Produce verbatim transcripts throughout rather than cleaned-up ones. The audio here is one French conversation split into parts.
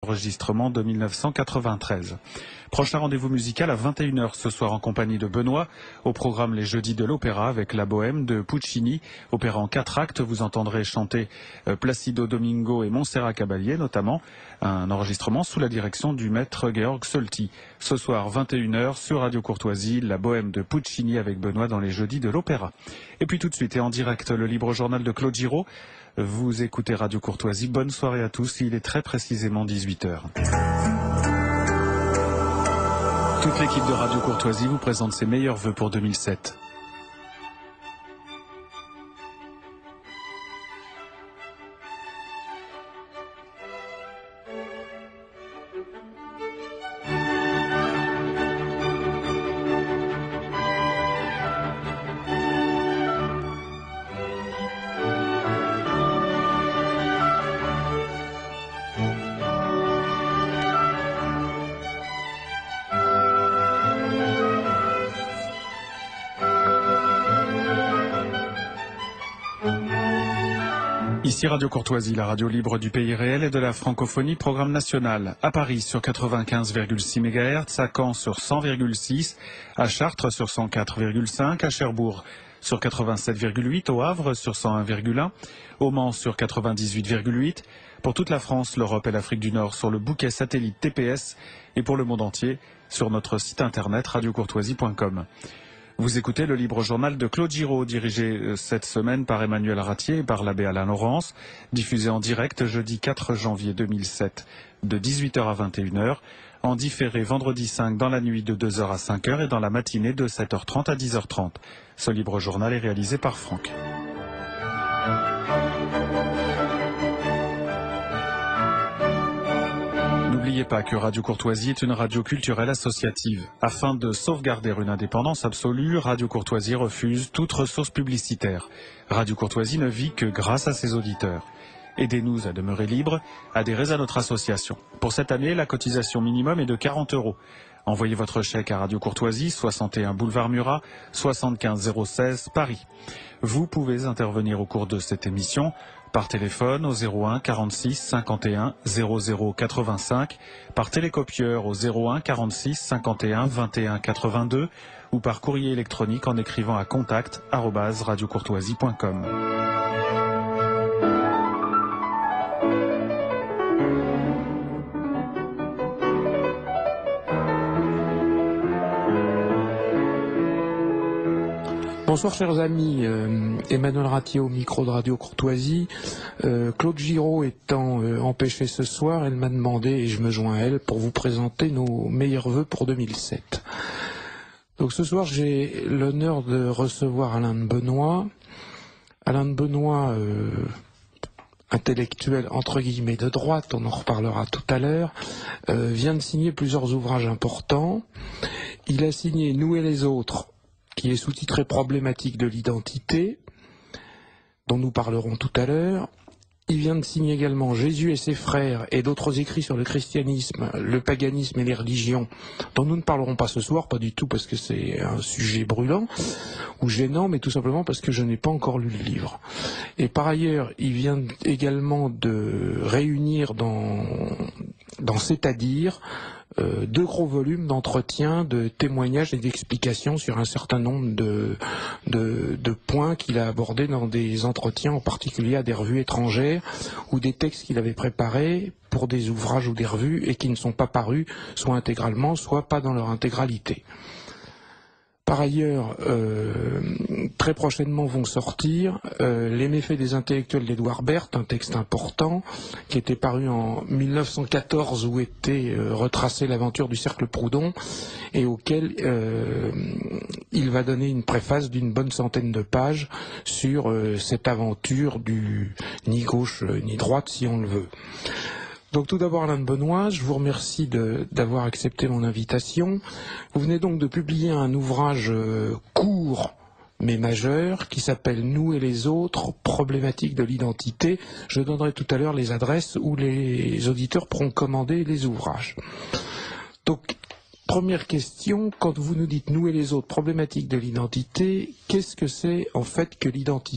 enregistrement de mille neuf cent quatre-vingt-treize. Prochain rendez-vous musical à vingt et une heures ce soir en compagnie de Benoît. Au programme les jeudis de l'opéra avec la Bohème de Puccini. Opéra en quatre actes, vous entendrez chanter Placido Domingo et Montserrat Caballé notamment. Un enregistrement sous la direction du maître Georg Solti. Ce soir vingt et une heures sur Radio Courtoisie, la Bohème de Puccini avec Benoît dans les jeudis de l'opéra. Et puis tout de suite et en direct le libre journal de Claude Giraud. Vous écoutez Radio Courtoisie. Bonne soirée à tous. Il est très précisément dix-huit heures. Toute l'équipe de Radio Courtoisie vous présente ses meilleurs vœux pour deux mille sept. Ici Radio Courtoisie, la radio libre du pays réel et de la francophonie, programme national. À Paris sur quatre-vingt-quinze virgule six mégahertz, à Caen sur cent virgule six, à Chartres sur cent quatre virgule cinq, à Cherbourg sur quatre-vingt-sept virgule huit, au Havre sur cent un virgule un, au Mans sur quatre-vingt-dix-huit virgule huit, pour toute la France, l'Europe et l'Afrique du Nord sur le bouquet satellite T P S et pour le monde entier sur notre site internet radio courtoisie point com. Vous écoutez le libre journal de Claude Giraud, dirigé cette semaine par Emmanuel Ratier et par l'abbé Alain Laurence, diffusé en direct jeudi quatre janvier deux mille sept de dix-huit heures à vingt et une heures, en différé vendredi cinq dans la nuit de deux heures à cinq heures et dans la matinée de sept heures trente à dix heures trente. Ce libre journal est réalisé par Franck. N'oubliez pas que Radio Courtoisie est une radio culturelle associative. Afin de sauvegarder une indépendance absolue, Radio Courtoisie refuse toute ressource publicitaire. Radio Courtoisie ne vit que grâce à ses auditeurs. Aidez-nous à demeurer libres, adhérez à notre association. Pour cette année, la cotisation minimum est de quarante euros. Envoyez votre chèque à Radio Courtoisie, soixante et un boulevard Murat, soixante-quinze zéro seize, Paris. Vous pouvez intervenir au cours de cette émission par téléphone au zéro un quarante-six cinquante et un zéro zéro quatre-vingt-cinq, par télécopieur au zéro un quarante-six cinquante et un vingt et un quatre-vingt-deux ou par courrier électronique en écrivant à contact arobase radiocourtoisie point com. Bonsoir chers amis, euh, Emmanuel Ratier au micro de Radio Courtoisie. Euh, Claude Giraud étant euh, empêché ce soir, elle m'a demandé, et je me joins à elle, pour vous présenter nos meilleurs vœux pour deux mille sept. Donc ce soir j'ai l'honneur de recevoir Alain de Benoît. Alain de Benoît, euh, intellectuel entre guillemets de droite, on en reparlera tout à l'heure, euh, vient de signer plusieurs ouvrages importants. Il a signé Nous et les autres, qui est sous-titré Problématique de l'identité, dont nous parlerons tout à l'heure. Il vient de signer également Jésus et ses frères et d'autres écrits sur le christianisme, le paganisme et les religions, dont nous ne parlerons pas ce soir, pas du tout parce que c'est un sujet brûlant ou gênant, mais tout simplement parce que je n'ai pas encore lu le livre. Et par ailleurs, il vient également de réunir dans, dans C'est-à-dire Euh, deux gros volumes d'entretiens, de témoignages et d'explications sur un certain nombre de, de, de points qu'il a abordés dans des entretiens, en particulier à des revues étrangères, ou des textes qu'il avait préparés pour des ouvrages ou des revues et qui ne sont pas parus, soit intégralement, soit pas dans leur intégralité. Par ailleurs, euh, très prochainement vont sortir euh, Les méfaits des intellectuels d'Edouard Berthe, un texte important qui était paru en mille neuf cent quatorze où était euh, retracée l'aventure du cercle Proudhon et auquel euh, il va donner une préface d'une bonne centaine de pages sur euh, cette aventure du ni gauche euh, ni droite si on le veut. Donc tout d'abord Alain de Benoît, je vous remercie de, d'avoir accepté mon invitation. Vous venez donc de publier un ouvrage euh, court mais majeur qui s'appelle Nous et les autres, problématique de l'identité. Je donnerai tout à l'heure les adresses où les auditeurs pourront commander les ouvrages. Donc première question, quand vous nous dites Nous et les autres, problématique de l'identité, qu'est-ce que c'est en fait que l'identité ?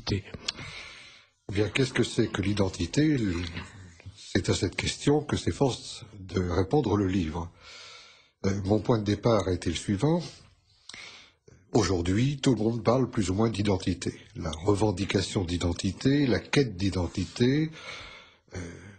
Eh bien, qu'est-ce que c'est que l'identité ? C'est à cette question que s'efforce de répondre le livre. Euh, mon point de départ a été le suivant. Aujourd'hui, tout le monde parle plus ou moins d'identité. La revendication d'identité, la quête d'identité, euh,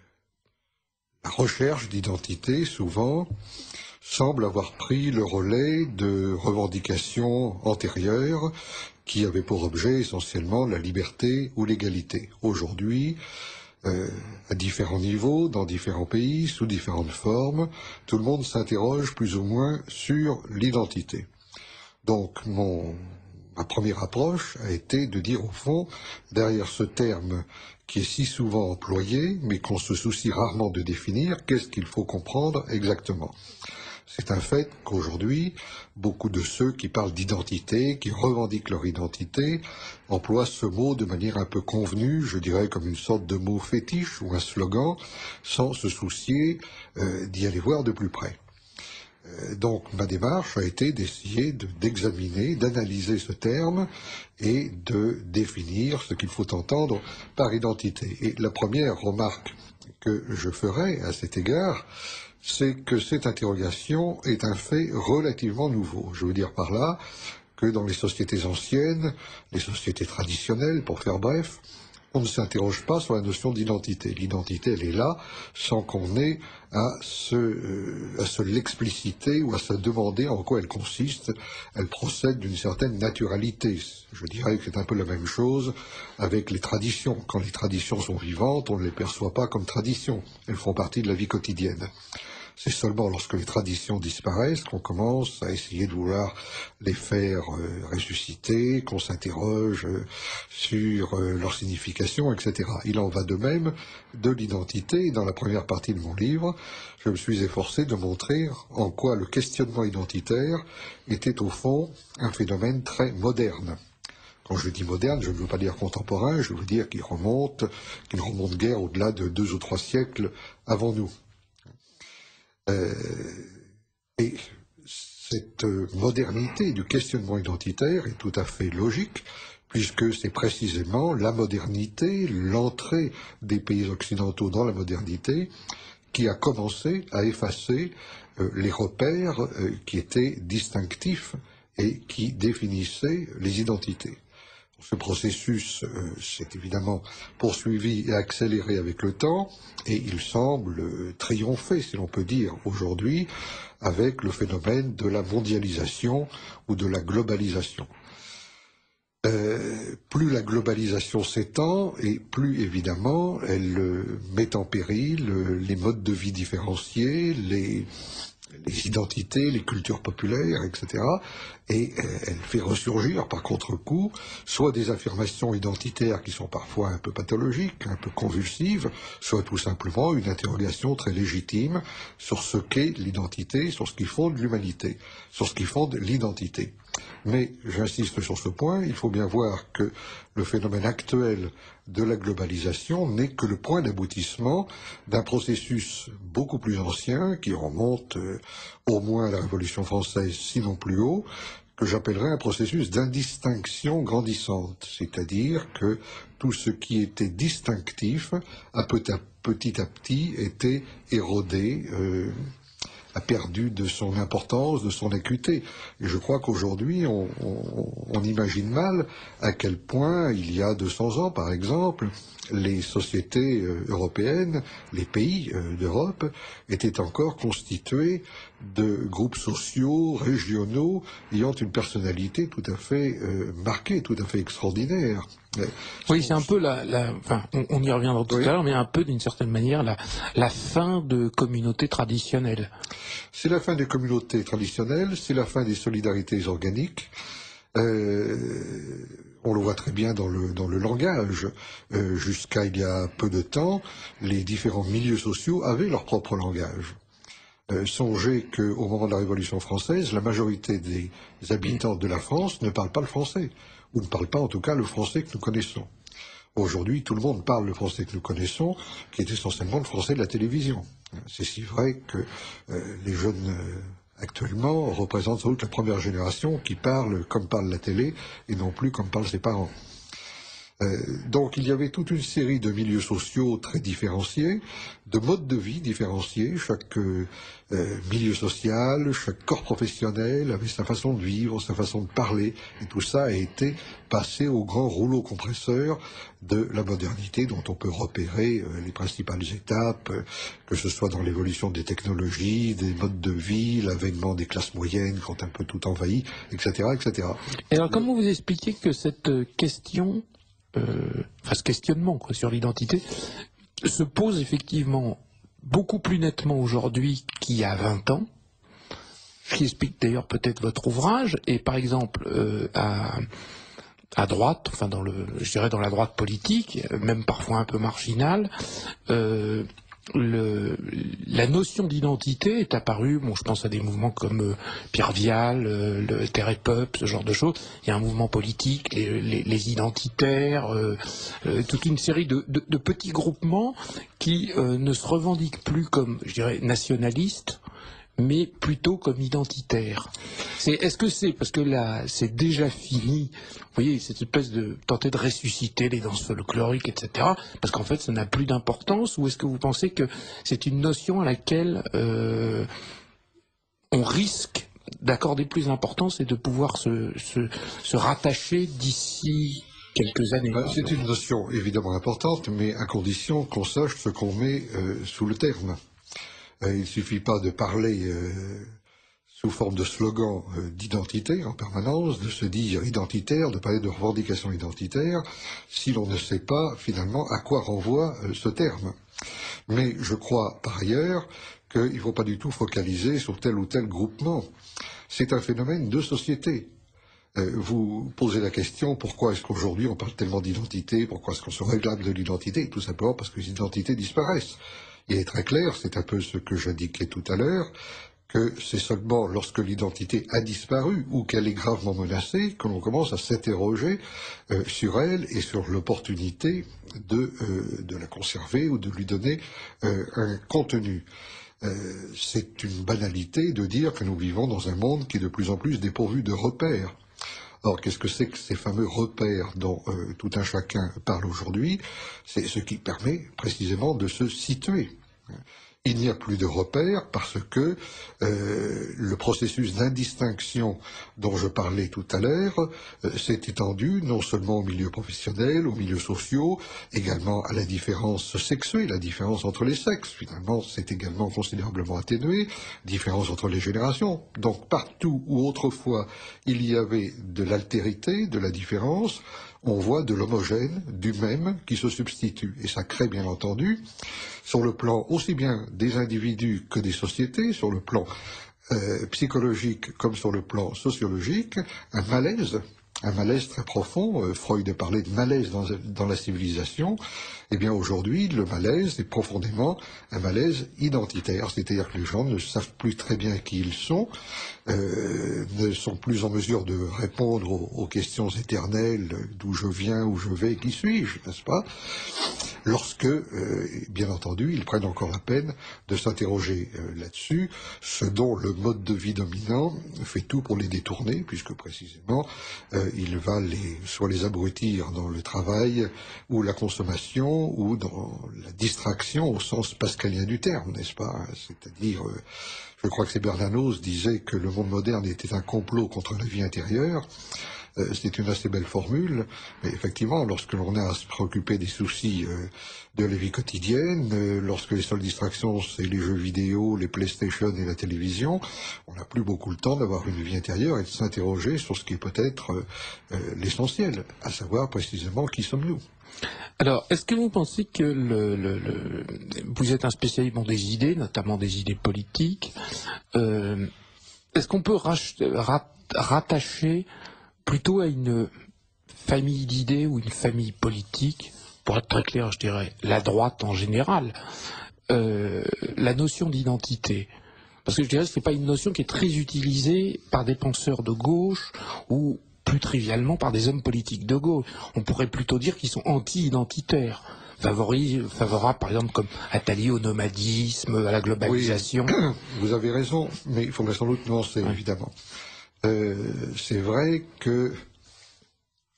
la recherche d'identité, souvent, semble avoir pris le relais de revendications antérieures qui avaient pour objet essentiellement la liberté ou l'égalité. Aujourd'hui, euh, à différents niveaux, dans différents pays, sous différentes formes, tout le monde s'interroge plus ou moins sur l'identité. Donc, mon, ma première approche a été de dire, au fond, derrière ce terme qui est si souvent employé, mais qu'on se soucie rarement de définir, qu'est-ce qu'il faut comprendre exactement ? C'est un fait qu'aujourd'hui, beaucoup de ceux qui parlent d'identité, qui revendiquent leur identité, emploient ce mot de manière un peu convenue, je dirais comme une sorte de mot fétiche ou un slogan, sans se soucier euh, d'y aller voir de plus près. Euh, donc ma démarche a été d'essayer de, d'examiner, d'analyser ce terme et de définir ce qu'il faut entendre par identité. Et la première remarque que je ferai à cet égard, c'est que cette interrogation est un fait relativement nouveau. Je veux dire par là que dans les sociétés anciennes, les sociétés traditionnelles, pour faire bref, on ne s'interroge pas sur la notion d'identité. L'identité, elle est là, sans qu'on ait à se, euh, à se l'expliciter ou à se demander en quoi elle consiste. Elle procède d'une certaine naturalité. Je dirais que c'est un peu la même chose avec les traditions. Quand les traditions sont vivantes, on ne les perçoit pas comme traditions. Elles font partie de la vie quotidienne. C'est seulement lorsque les traditions disparaissent qu'on commence à essayer de vouloir les faire euh, ressusciter, qu'on s'interroge euh, sur euh, leur signification, et cetera. Il en va de même de l'identité. Dans la première partie de mon livre, je me suis efforcé de montrer en quoi le questionnement identitaire était au fond un phénomène très moderne. Quand je dis moderne, je ne veux pas dire contemporain, je veux dire qu'il remonte, qu'il ne remonte guère au-delà de deux ou trois siècles avant nous. Euh, et cette modernité du questionnement identitaire est tout à fait logique, puisque c'est précisément la modernité, l'entrée des pays occidentaux dans la modernité, qui a commencé à effacer euh, les repères euh, qui étaient distinctifs et qui définissaient les identités. Ce processus euh, s'est évidemment poursuivi et accéléré avec le temps, et il semble euh, triompher, si l'on peut dire, aujourd'hui, avec le phénomène de la mondialisation ou de la globalisation. Euh, plus la globalisation s'étend, et plus évidemment elle euh, met en péril euh, les modes de vie différenciés, les... les identités, les cultures populaires, et cetera. Et euh, elle fait ressurgir, par contre-coup, soit des affirmations identitaires qui sont parfois un peu pathologiques, un peu convulsives, soit tout simplement une interrogation très légitime sur ce qu'est l'identité, sur ce qui fonde l'humanité, sur ce qui fonde l'identité. Mais, j'insiste sur ce point, il faut bien voir que le phénomène actuel de la globalisation n'est que le point d'aboutissement d'un processus beaucoup plus ancien, qui remonte euh, au moins à la Révolution française, sinon plus haut, que j'appellerais un processus d'indistinction grandissante, c'est-à-dire que tout ce qui était distinctif, à petit à petit, à petit était érodé, euh, a perdu de son importance, de son acuité. Et je crois qu'aujourd'hui, on, on, on imagine mal à quel point, il y a deux cents ans, par exemple, les sociétés euh, européennes, les pays euh, d'Europe, étaient encore constitués de groupes sociaux, régionaux, ayant une personnalité tout à fait euh, marquée, tout à fait extraordinaire. Mais, oui, c'est un peu la, la enfin, on, on y reviendra tout oui. à l'heure, mais un peu d'une certaine manière la, la fin de communautés traditionnelles. C'est la fin des communautés traditionnelles, c'est la fin des solidarités organiques. Euh, on le voit très bien dans le, dans le langage. Euh, jusqu'à il y a peu de temps, les différents milieux sociaux avaient leur propre langage. Euh, songez qu'au moment de la Révolution française, la majorité des habitants de la France ne parlent pas le français, ou ne parlent pas en tout cas le français que nous connaissons. Aujourd'hui, tout le monde parle le français que nous connaissons, qui est essentiellement le français de la télévision. C'est si vrai que euh, les jeunes euh, actuellement représentent sans doute la première génération qui parle comme parle la télé et non plus comme parlent ses parents. Euh, donc il y avait toute une série de milieux sociaux très différenciés, de modes de vie différenciés. Chaque euh, euh, milieu social, chaque corps professionnel avait sa façon de vivre, sa façon de parler, et tout ça a été passé au grand rouleau compresseur de la modernité, dont on peut repérer euh, les principales étapes, euh, que ce soit dans l'évolution des technologies, des modes de vie, l'avènement des classes moyennes quand un peu tout envahi, et cetera, et cetera. Et alors comment vous expliquez que cette question, euh, enfin ce questionnement quoi, sur l'identité, se pose effectivement beaucoup plus nettement aujourd'hui qu'il y a vingt ans, ce qui explique d'ailleurs peut-être votre ouvrage, et par exemple euh, à, à droite, enfin dans le, je dirais dans la droite politique, même parfois un peu marginale, euh, le, la notion d'identité est apparue, bon je pense à des mouvements comme euh, Pierre Vial, euh, le Terre et Peuple, ce genre de choses. Il y a un mouvement politique, les, les, les identitaires, euh, euh, toute une série de, de, de petits groupements qui euh, ne se revendiquent plus comme, je dirais, nationalistes, mais plutôt comme identitaire. C'est, est-ce que c'est parce que là, c'est déjà fini, vous voyez, cette espèce de tenter de ressusciter les danses folkloriques, et cetera, parce qu'en fait, ça n'a plus d'importance, ou est-ce que vous pensez que c'est une notion à laquelle euh, on risque d'accorder plus d'importance et de pouvoir se, se, se rattacher d'ici quelques années? Ben, c'est une notion évidemment importante, mais à condition qu'on sache ce qu'on met euh, sous le terme. Il ne suffit pas de parler euh, sous forme de slogan euh, d'identité en permanence, de se dire identitaire, de parler de revendication identitaire, si l'on ne sait pas finalement à quoi renvoie euh, ce terme. Mais je crois par ailleurs qu'il ne faut pas du tout focaliser sur tel ou tel groupement. C'est un phénomène de société. Euh, vous posez la question, pourquoi est-ce qu'aujourd'hui on parle tellement d'identité, pourquoi est-ce qu'on se réclame de l'identité? Tout simplement parce que les identités disparaissent. Il est très clair, c'est un peu ce que j'indiquais tout à l'heure, que c'est seulement lorsque l'identité a disparu ou qu'elle est gravement menacée que l'on commence à s'interroger euh, sur elle et sur l'opportunité de, euh, de la conserver ou de lui donner euh, un contenu. Euh, c'est une banalité de dire que nous vivons dans un monde qui est de plus en plus dépourvu de repères. Or, qu'est-ce que c'est que ces fameux repères dont euh, tout un chacun parle aujourd'hui? C'est ce qui permet précisément de se situer. Il n'y a plus de repères parce que euh, le processus d'indistinction dont je parlais tout à l'heure euh, s'est étendu non seulement au milieu professionnel, aux milieux sociaux, également à la différence sexuée, la différence entre les sexes. Finalement, c'est également considérablement atténué, différence entre les générations. Donc partout où autrefois il y avait de l'altérité, de la différence, on voit de l'homogène, du même, qui se substitue. Et ça crée bien entendu, sur le plan aussi bien des individus que des sociétés, sur le plan euh, psychologique comme sur le plan sociologique, un malaise, un malaise très profond. Euh, Freud a parlé de malaise dans, dans la civilisation. Eh bien aujourd'hui, le malaise est profondément un malaise identitaire, c'est-à-dire que les gens ne savent plus très bien qui ils sont, euh, ne sont plus en mesure de répondre aux, aux questions éternelles d'où je viens, où je vais, qui suis-je, n'est-ce pas? Lorsque, euh, bien entendu, ils prennent encore la peine de s'interroger euh, là-dessus, ce dont le mode de vie dominant fait tout pour les détourner, puisque précisément, euh, il va les, soit les abrutir dans le travail ou la consommation, ou dans la distraction au sens pascalien du terme, n'est-ce pas? C'est-à-dire, euh, je crois que c'est Bernanos disait que le monde moderne était un complot contre la vie intérieure. Euh, c'est une assez belle formule, mais effectivement, lorsque l'on a à se préoccuper des soucis euh, de la vie quotidienne, euh, lorsque les seules distractions, c'est les jeux vidéo, les PlayStation et la télévision, on n'a plus beaucoup le temps d'avoir une vie intérieure et de s'interroger sur ce qui est peut-être euh, euh, l'essentiel, à savoir précisément qui sommes-nous. Alors, est-ce que vous pensez que le, le, le, vous êtes un spécialiste bon, des idées, notamment des idées politiques, euh, est-ce qu'on peut rach, rat, rattacher plutôt à une famille d'idées ou une famille politique, pour être très clair, je dirais, la droite en général, euh, la notion d'identité? Parce que je dirais que ce n'est pas une notion qui est très utilisée par des penseurs de gauche ou plus trivialement par des hommes politiques de gauche. On pourrait plutôt dire qu'ils sont anti-identitaires, favorables par exemple comme Attali au nomadisme, à la globalisation. Oui, vous avez raison, mais il faudrait sans doute nuancer, oui. évidemment. Euh, c'est vrai que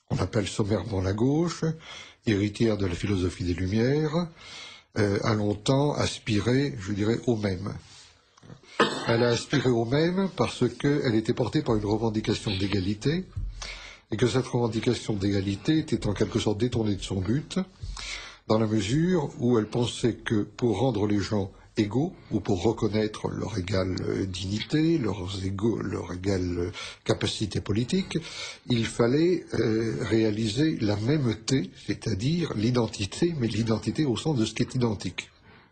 qu'on appelle sommairement la gauche, héritière de la philosophie des Lumières, euh, a longtemps aspiré, je dirais, au même. Elle a aspiré au même parce qu'elle était portée par une revendication d'égalité, et que cette revendication d'égalité était en quelque sorte détournée de son but, dans la mesure où elle pensait que pour rendre les gens égaux, ou pour reconnaître leur égale dignité, leurs égaux, leur égale capacité politique, il fallait euh, réaliser la mêmeté, c'est-à-dire l'identité, mais l'identité au sens de ce qui est identique.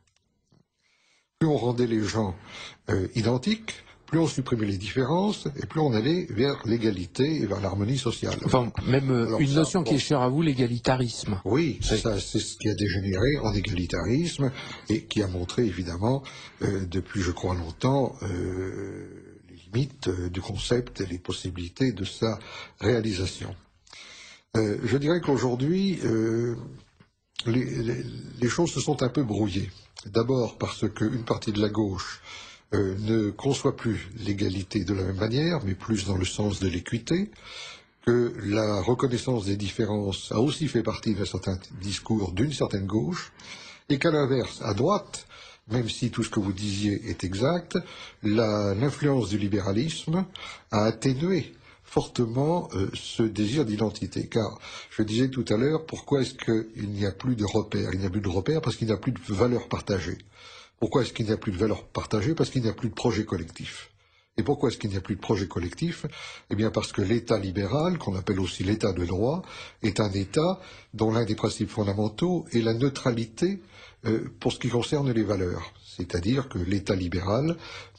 Plus on rendait les gens euh, identiques, plus on supprimait les différences, et plus on allait vers l'égalité et vers l'harmonie sociale. Enfin, même euh, Alors, une ça, notion bon, qui est chère à vous, l'égalitarisme. Oui, ça, c'est ce qui a dégénéré en égalitarisme, et qui a montré, évidemment, euh, depuis, je crois, longtemps, euh, les limites euh, du concept et les possibilités de sa réalisation. Euh, je dirais qu'aujourd'hui, euh, les, les, les choses se sont un peu brouillées. D'abord parce qu'une partie de la gauche Euh, ne conçoit plus l'égalité de la même manière, mais plus dans le sens de l'équité, que la reconnaissance des différences a aussi fait partie d'un certain discours d'une certaine gauche, et qu'à l'inverse, à droite, même si tout ce que vous disiez est exact, l'influence du libéralisme a atténué fortement euh, ce désir d'identité. Car, je disais tout à l'heure, pourquoi est-ce qu'il n'y a plus de repères? Il n'y a plus de repères parce qu'il n'y a plus de valeurs partagées. Pourquoi est-ce qu'il n'y a plus de valeurs partagées? Parce qu'il n'y a plus de projet collectif. Et pourquoi est-ce qu'il n'y a plus de projet collectif? Eh bien parce que l'État libéral, qu'on appelle aussi l'État de droit, est un État dont l'un des principes fondamentaux est la neutralité euh, pour ce qui concerne les valeurs. C'est-à-dire que l'État libéral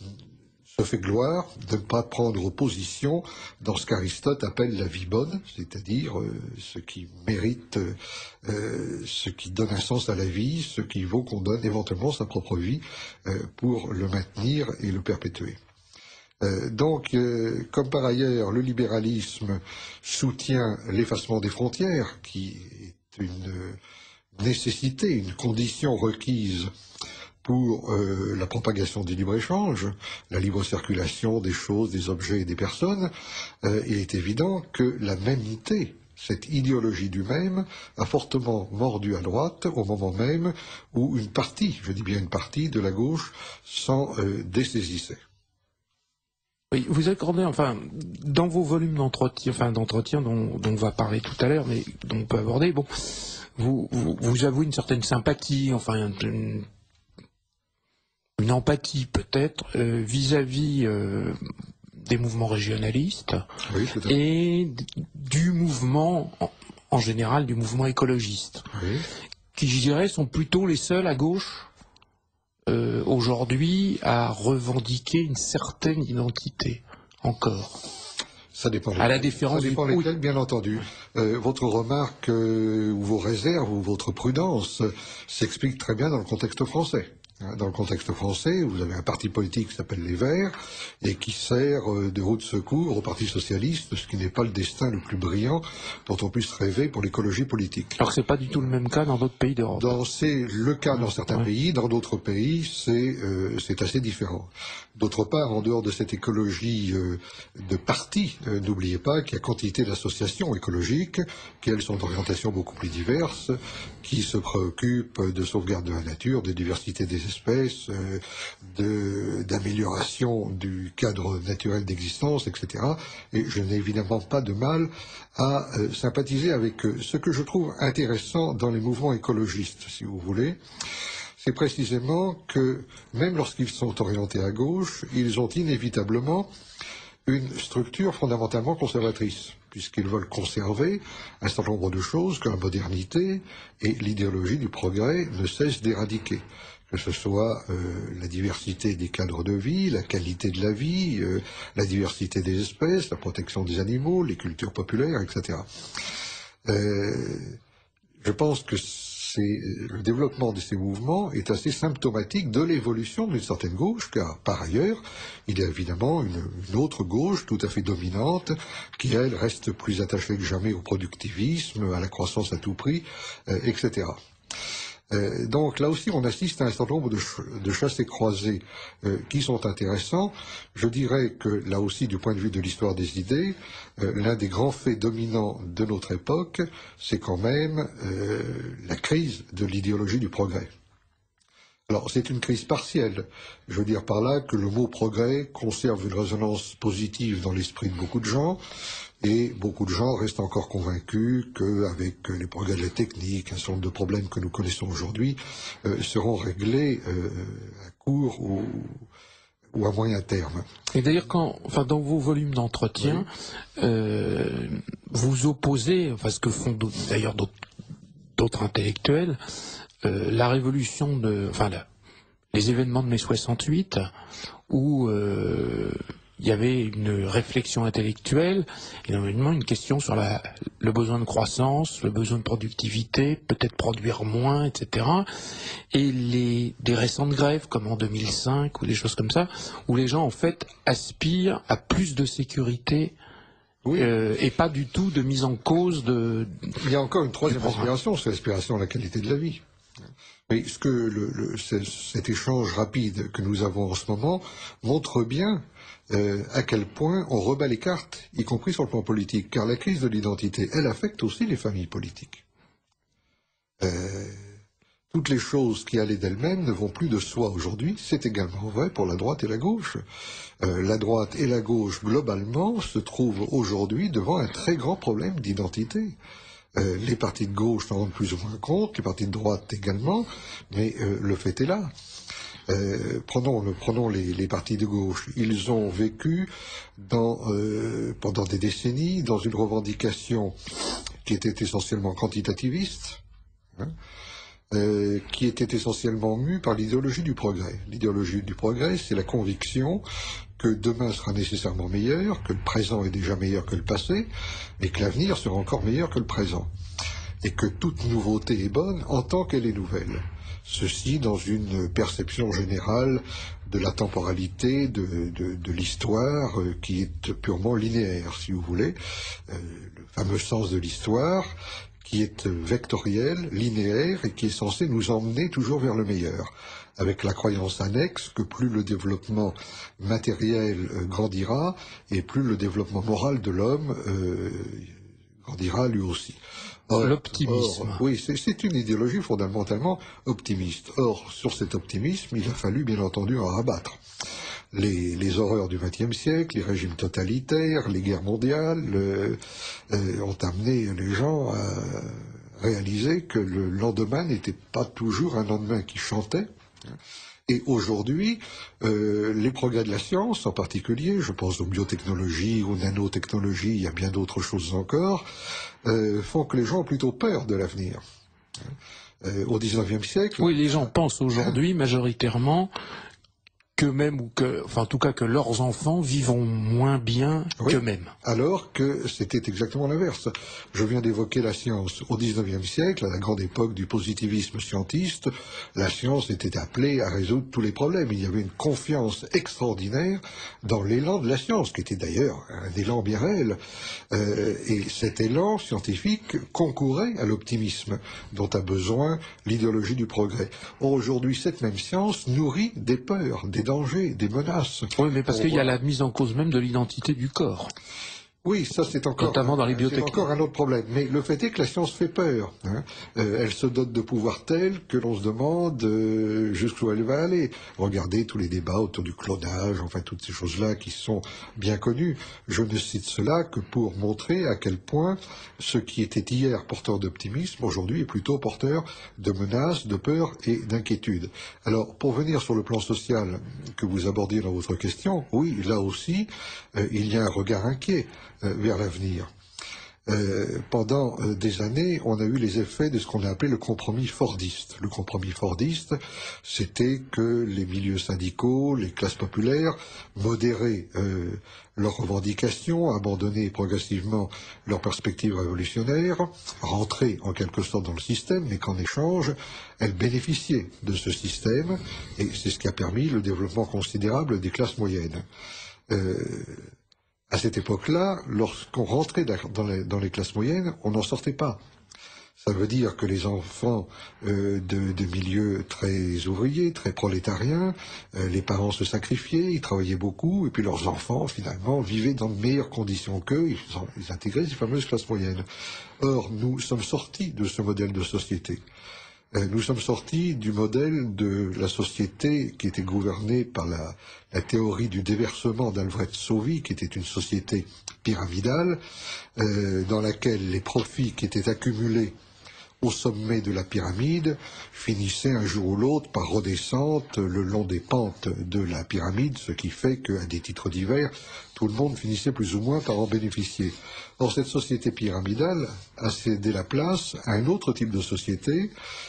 se fait gloire de ne pas prendre position dans ce qu'Aristote appelle la vie bonne, c'est-à-dire euh, ce qui mérite, euh, ce qui donne un sens à la vie, ce qui vaut qu'on donne éventuellement sa propre vie euh, pour le maintenir et le perpétuer. Euh, donc, euh, comme par ailleurs le libéralisme soutient l'effacement des frontières, qui est une nécessité, une condition requise pour euh, la propagation du libre-échange, la libre circulation des choses, des objets et des personnes, euh, il est évident que la mémité, cette idéologie du même, a fortement mordu à droite au moment même où une partie, je dis bien une partie, de la gauche s'en euh, dessaisissait. Oui, vous accordez, enfin, dans vos volumes d'entretien, enfin d'entretien dont, dont on va parler tout à l'heure, mais dont on peut aborder, bon, vous, vous, vous avouez une certaine sympathie, enfin, une, une empathie peut-être euh, vis-à-vis euh, des mouvements régionalistes, oui, et du mouvement, en, en général, du mouvement écologiste, oui, qui, je dirais, sont plutôt les seuls à gauche euh, aujourd'hui à revendiquer une certaine identité, encore. Ça dépend lesquels, à la différence ça dépend du... lesquels, bien entendu. Euh, votre remarque, euh, ou vos réserves, ou votre prudence euh, s'explique très bien dans le contexte français. Dans le contexte français, vous avez un parti politique qui s'appelle les Verts et qui sert de roue de secours au Parti socialiste, ce qui n'est pas le destin le plus brillant dont on puisse rêver pour l'écologie politique. Alors c'est pas du tout le même cas dans d'autres pays d'Europe. C'est le cas dans certains ouais. pays, dans d'autres pays c'est euh, c'est assez différent. D'autre part, en dehors de cette écologie euh, de parti, euh, n'oubliez pas qu'il y a quantité d'associations écologiques qui, elles, sont d'orientation beaucoup plus diverses, qui se préoccupent de sauvegarde de la nature, de diversité des espèces, euh, d'amélioration du cadre naturel d'existence, et cetera. Et je n'ai évidemment pas de mal à euh, sympathiser avec eux. Ce que je trouve intéressant dans les mouvements écologistes, si vous voulez, c'est précisément que, même lorsqu'ils sont orientés à gauche, ils ont inévitablement une structure fondamentalement conservatrice, puisqu'ils veulent conserver un certain nombre de choses que la modernité et l'idéologie du progrès ne cessent d'éradiquer. Que ce soit euh, la diversité des cadres de vie, la qualité de la vie, euh, la diversité des espèces, la protection des animaux, les cultures populaires, et cetera. Euh, je pense que le développement de ces mouvements est assez symptomatique de l'évolution d'une certaine gauche, car par ailleurs, il y a évidemment une, une autre gauche tout à fait dominante, qui elle reste plus attachée que jamais au productivisme, à la croissance à tout prix, euh, et cetera. Euh, donc là aussi, on assiste à un certain nombre de, ch de chassés-croisés euh, qui sont intéressants. Je dirais que là aussi, du point de vue de l'histoire des idées, euh, l'un des grands faits dominants de notre époque, c'est quand même euh, la crise de l'idéologie du progrès. Alors, c'est une crise partielle. Je veux dire par là que le mot progrès conserve une résonance positive dans l'esprit de beaucoup de gens, et beaucoup de gens restent encore convaincus qu'avec les progrès de la technique, un certain nombre de problèmes que nous connaissons aujourd'hui euh, seront réglés euh, à court ou, ou à moyen terme. Et d'ailleurs, quand, enfin, dans vos volumes d'entretien, oui. euh, vous opposez, enfin, ce que font d'ailleurs d'autres intellectuels, Euh, la révolution de, enfin, la, les événements de mai soixante-huit, où euh, il y avait une réflexion intellectuelle, et évidemment une question sur la, le besoin de croissance, le besoin de productivité, peut-être produire moins, et cetera. Et les, des récentes grèves, comme en deux mille cinq, ou des choses comme ça, où les gens, en fait, aspirent à plus de sécurité. Oui. Euh, et pas du tout de mise en cause de... Il y a encore une troisième aspiration, c'est l'aspiration à la qualité de la vie. Mais ce que le, le, cet échange rapide que nous avons en ce moment montre bien euh, à quel point on rebat les cartes, y compris sur le plan politique, car la crise de l'identité, elle affecte aussi les familles politiques. Euh, toutes les choses qui allaient d'elles-mêmes ne vont plus de soi aujourd'hui, c'est également vrai pour la droite et la gauche. Euh, la droite et la gauche, globalement, se trouvent aujourd'hui devant un très grand problème d'identité. Euh, les partis de gauche s'en rendent plus ou moins compte, les partis de droite également, mais euh, le fait est là. Euh, prenons le, prenons les, les partis de gauche. Ils ont vécu dans, euh, pendant des décennies dans une revendication qui était essentiellement quantitativiste, hein, euh, qui était essentiellement mue par l'idéologie du progrès. L'idéologie du progrès, c'est la conviction que demain sera nécessairement meilleur, que le présent est déjà meilleur que le passé, et que l'avenir sera encore meilleur que le présent. Et que toute nouveauté est bonne en tant qu'elle est nouvelle. Ceci dans une perception générale de la temporalité, de, de, de l'histoire, euh, qui est purement linéaire, si vous voulez. Euh, le fameux sens de l'histoire, qui est vectoriel, linéaire, et qui est censé nous emmener toujours vers le meilleur. Avec la croyance annexe que plus le développement matériel euh, grandira, et plus le développement moral de l'homme euh, grandira lui aussi. L'optimisme. Oui, c'est une idéologie fondamentalement optimiste. Or, sur cet optimisme, il a fallu bien entendu en rabattre. Les, les horreurs du vingtième siècle, les régimes totalitaires, les guerres mondiales euh, euh, ont amené les gens à réaliser que le lendemain n'était pas toujours un lendemain qui chantait. Et aujourd'hui, euh, les progrès de la science, en particulier, je pense aux biotechnologies, aux nanotechnologies, il y a bien d'autres choses encore, euh, font que les gens ont plutôt peur de l'avenir. Euh, au dix-neuvième siècle... Oui, les gens pensent aujourd'hui majoritairement qu'eux-mêmes, ou que, enfin en tout cas que leurs enfants vivront moins bien oui, qu'eux-mêmes. Alors que c'était exactement l'inverse. Je viens d'évoquer la science. Au dix-neuvième siècle, à la grande époque du positivisme scientiste, la science était appelée à résoudre tous les problèmes. Il y avait une confiance extraordinaire dans l'élan de la science, qui était d'ailleurs un élan bien réel. Euh, et cet élan scientifique concourait à l'optimisme dont a besoin l'idéologie du progrès. Or, aujourd'hui, cette même science nourrit des peurs, des dangers, des menaces. Oui, mais parce qu'il y a la mise en cause même de l'identité du corps. Oui, ça c'est encore, notamment dans les biotechnologies. C'est encore un autre problème. Mais le fait est que la science fait peur. Hein. Euh, elle se dote de pouvoirs tels que l'on se demande euh, jusqu'où elle va aller. Regardez tous les débats autour du clonage, enfin toutes ces choses-là qui sont bien connues. Je ne cite cela que pour montrer à quel point ce qui était hier porteur d'optimisme, aujourd'hui est plutôt porteur de menaces, de peur et d'inquiétude. Alors, pour venir sur le plan social que vous abordiez dans votre question, oui, là aussi, euh, il y a un regard inquiet vers l'avenir. Euh, pendant euh, des années, on a eu les effets de ce qu'on a appelé le compromis fordiste. Le compromis fordiste, c'était que les milieux syndicaux, les classes populaires, modéraient euh, leurs revendications, abandonnaient progressivement leurs perspectives révolutionnaires, rentraient en quelque sorte dans le système, mais qu'en échange, elles bénéficiaient de ce système, et c'est ce qui a permis le développement considérable des classes moyennes. Euh, À cette époque-là, lorsqu'on rentrait dans les, dans les classes moyennes, on n'en sortait pas. Ça veut dire que les enfants euh, de, de milieux très ouvriers, très prolétariens, euh, les parents se sacrifiaient, ils travaillaient beaucoup, et puis leurs enfants, finalement, vivaient dans de meilleures conditions qu'eux, ils, ils intégraient ces fameuses classes moyennes. Or, nous sommes sortis de ce modèle de société. Euh, nous sommes sortis du modèle de la société qui était gouvernée par la, la théorie du déversement d'Alfred Sauvy, qui était une société pyramidale, euh, dans laquelle les profits qui étaient accumulés au sommet de la pyramide finissaient un jour ou l'autre par redescendre le long des pentes de la pyramide, ce qui fait qu'à des titres divers, tout le monde finissait plus ou moins par en bénéficier. Or, cette société pyramidale a cédé la place à un autre type de société,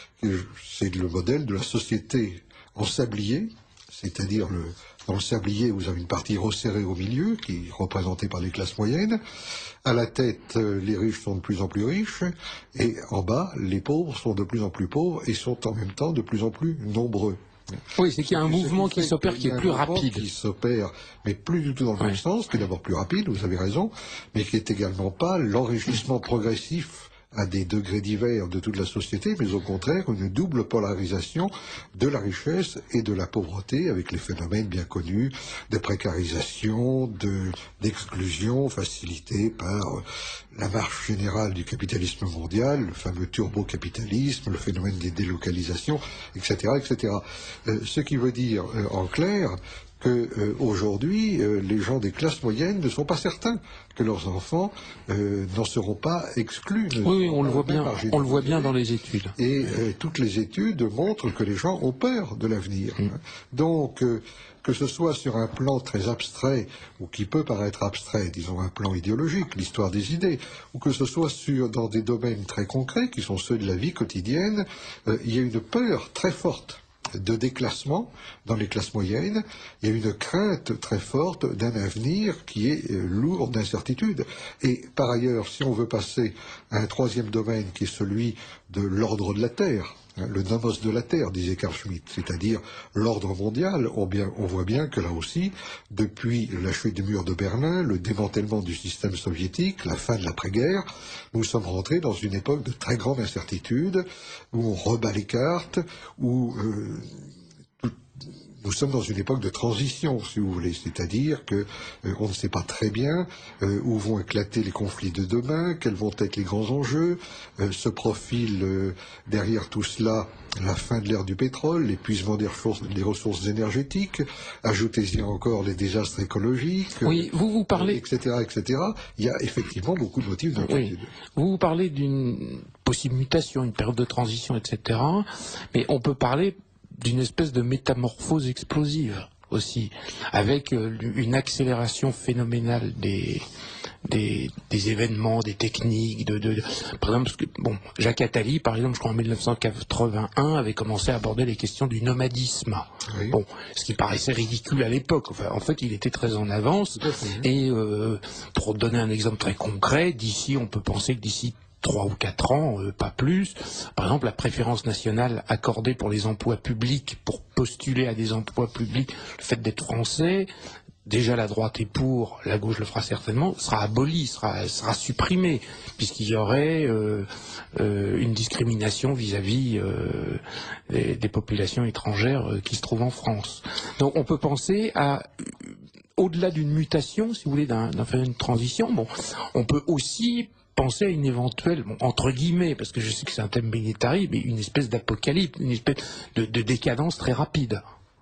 c'est le modèle de la société en sablier, c'est-à-dire le, dans le sablier, vous avez une partie resserrée au milieu, qui est représentée par les classes moyennes. À la tête, les riches sont de plus en plus riches, et en bas, les pauvres sont de plus en plus pauvres, et sont en même temps de plus en plus nombreux. Oui, c'est qu'il y a un mouvement qui s'opère qui est plus rapide. Qui s'opère, mais plus du tout dans le même sens, qui est d'abord plus rapide, vous avez raison, mais qui est également pas l'enrichissement progressif à des degrés divers de toute la société, mais au contraire une double polarisation de la richesse et de la pauvreté, avec les phénomènes bien connus de précarisation, de, d'exclusion facilitée par la marche générale du capitalisme mondial, le fameux turbo-capitalisme, le phénomène des délocalisations, et cetera, et cetera. Euh, ce qui veut dire, euh, en clair, qu'aujourd'hui, euh, euh, les gens des classes moyennes ne sont pas certains que leurs enfants euh, n'en seront pas exclus. Oui, oui, on le voit bien, on le voit bien dans les études. Et euh, toutes les études montrent que les gens ont peur de l'avenir. Mmh. Donc, euh, que ce soit sur un plan très abstrait, ou qui peut paraître abstrait, disons un plan idéologique, l'histoire des idées, ou que ce soit sur, dans des domaines très concrets, qui sont ceux de la vie quotidienne, euh, il y a une peur très forte de déclassement dans les classes moyennes. Il y a une crainte très forte d'un avenir qui est euh, lourd d'incertitudes. Et par ailleurs, si on veut passer à un troisième domaine qui est celui de l'ordre de la Terre, hein, le nomos de la Terre, disait Carl Schmitt, c'est-à-dire l'ordre mondial, on, bien, on voit bien que là aussi, depuis la chute du mur de Berlin, le démantèlement du système soviétique, la fin de l'après-guerre, nous sommes rentrés dans une époque de très grande incertitude, où on rebat les cartes, où euh, tout, nous sommes dans une époque de transition, si vous voulez, c'est-à-dire que euh, on ne sait pas très bien euh, où vont éclater les conflits de demain, quels vont être les grands enjeux, euh, se profile euh, derrière tout cela la fin de l'ère du pétrole, l'épuisement des ressources, des ressources énergétiques, ajoutez-y encore les désastres écologiques, oui, vous vous parlez, et cetera, et cetera. Il y a effectivement beaucoup de motifs d'inquiétude. Oui. Vous vous parlez d'une possible mutation, une période de transition, et cetera. Mais on peut parler d'une espèce de métamorphose explosive aussi, avec euh, une accélération phénoménale des, des, des événements, des techniques, de, de, de par exemple, parce que, bon, Jacques Attali, par exemple, je crois en mille neuf cent quatre-vingt-un, avait commencé à aborder les questions du nomadisme. Oui. Bon, ce qui paraissait ridicule à l'époque. Enfin, en fait, il était très en avance. Et euh, pour donner un exemple très concret, d'ici, on peut penser que d'ici trois ou quatre ans, euh, pas plus. Par exemple, la préférence nationale accordée pour les emplois publics, pour postuler à des emplois publics, le fait d'être français, déjà la droite est pour, la gauche le fera certainement, sera abolie, sera, sera supprimée, puisqu'il y aurait euh, euh, une discrimination vis-à-vis euh, des, des populations étrangères euh, qui se trouvent en France. Donc on peut penser à... Au-delà d'une mutation, si vous voulez, d'un, d'un phénomène de transition, bon, on peut aussi penser à une éventuelle, bon, entre guillemets, parce que je sais que c'est un thème militari, mais une espèce d'apocalypse, une espèce de, de décadence très rapide.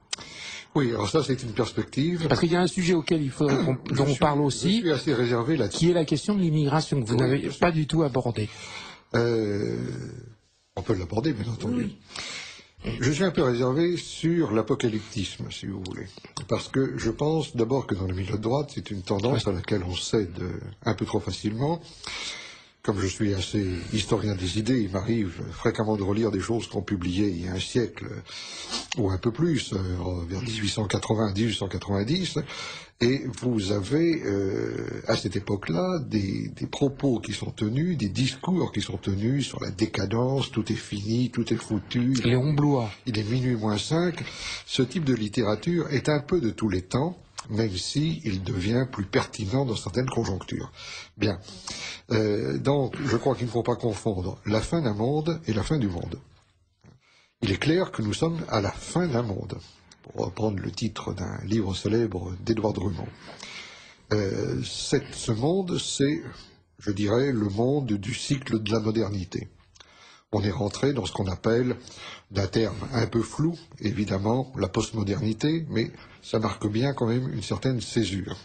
Oui, alors ça c'est une perspective. Parce qu'il y a un sujet auquel il faut qu'on, dont on parle aussi, je suis assez réservé là-dessus, qui est la question de l'immigration que vous oui, n'avez pas du tout abordée. Euh, on peut l'aborder, bien entendu. Oui. Je suis un peu réservé sur l'apocalyptisme, si vous voulez. Parce que je pense d'abord que dans le milieu de droite, c'est une tendance à laquelle on cède un peu trop facilement. Comme je suis assez historien des idées, il m'arrive fréquemment de relire des choses qu'on publiait il y a un siècle, ou un peu plus, vers dix-huit cent quatre-vingts à dix-huit cent quatre-vingt-dix, et vous avez, euh, à cette époque-là, des, des propos qui sont tenus, des discours qui sont tenus sur la décadence, tout est fini, tout est foutu. Léon Blois. Il est minuit moins cinq. Ce type de littérature est un peu de tous les temps, même s'il devient plus pertinent dans certaines conjonctures. Bien. Euh, donc, je crois qu'il ne faut pas confondre la fin d'un monde et la fin du monde. Il est clair que nous sommes à la fin d'un monde, pour reprendre le titre d'un livre célèbre d'Édouard Drummond. Euh, cette, ce monde, c'est, je dirais, le monde du cycle de la modernité. On est rentré dans ce qu'on appelle, d'un terme un peu flou, évidemment, la postmodernité, mais ça marque bien quand même une certaine césure.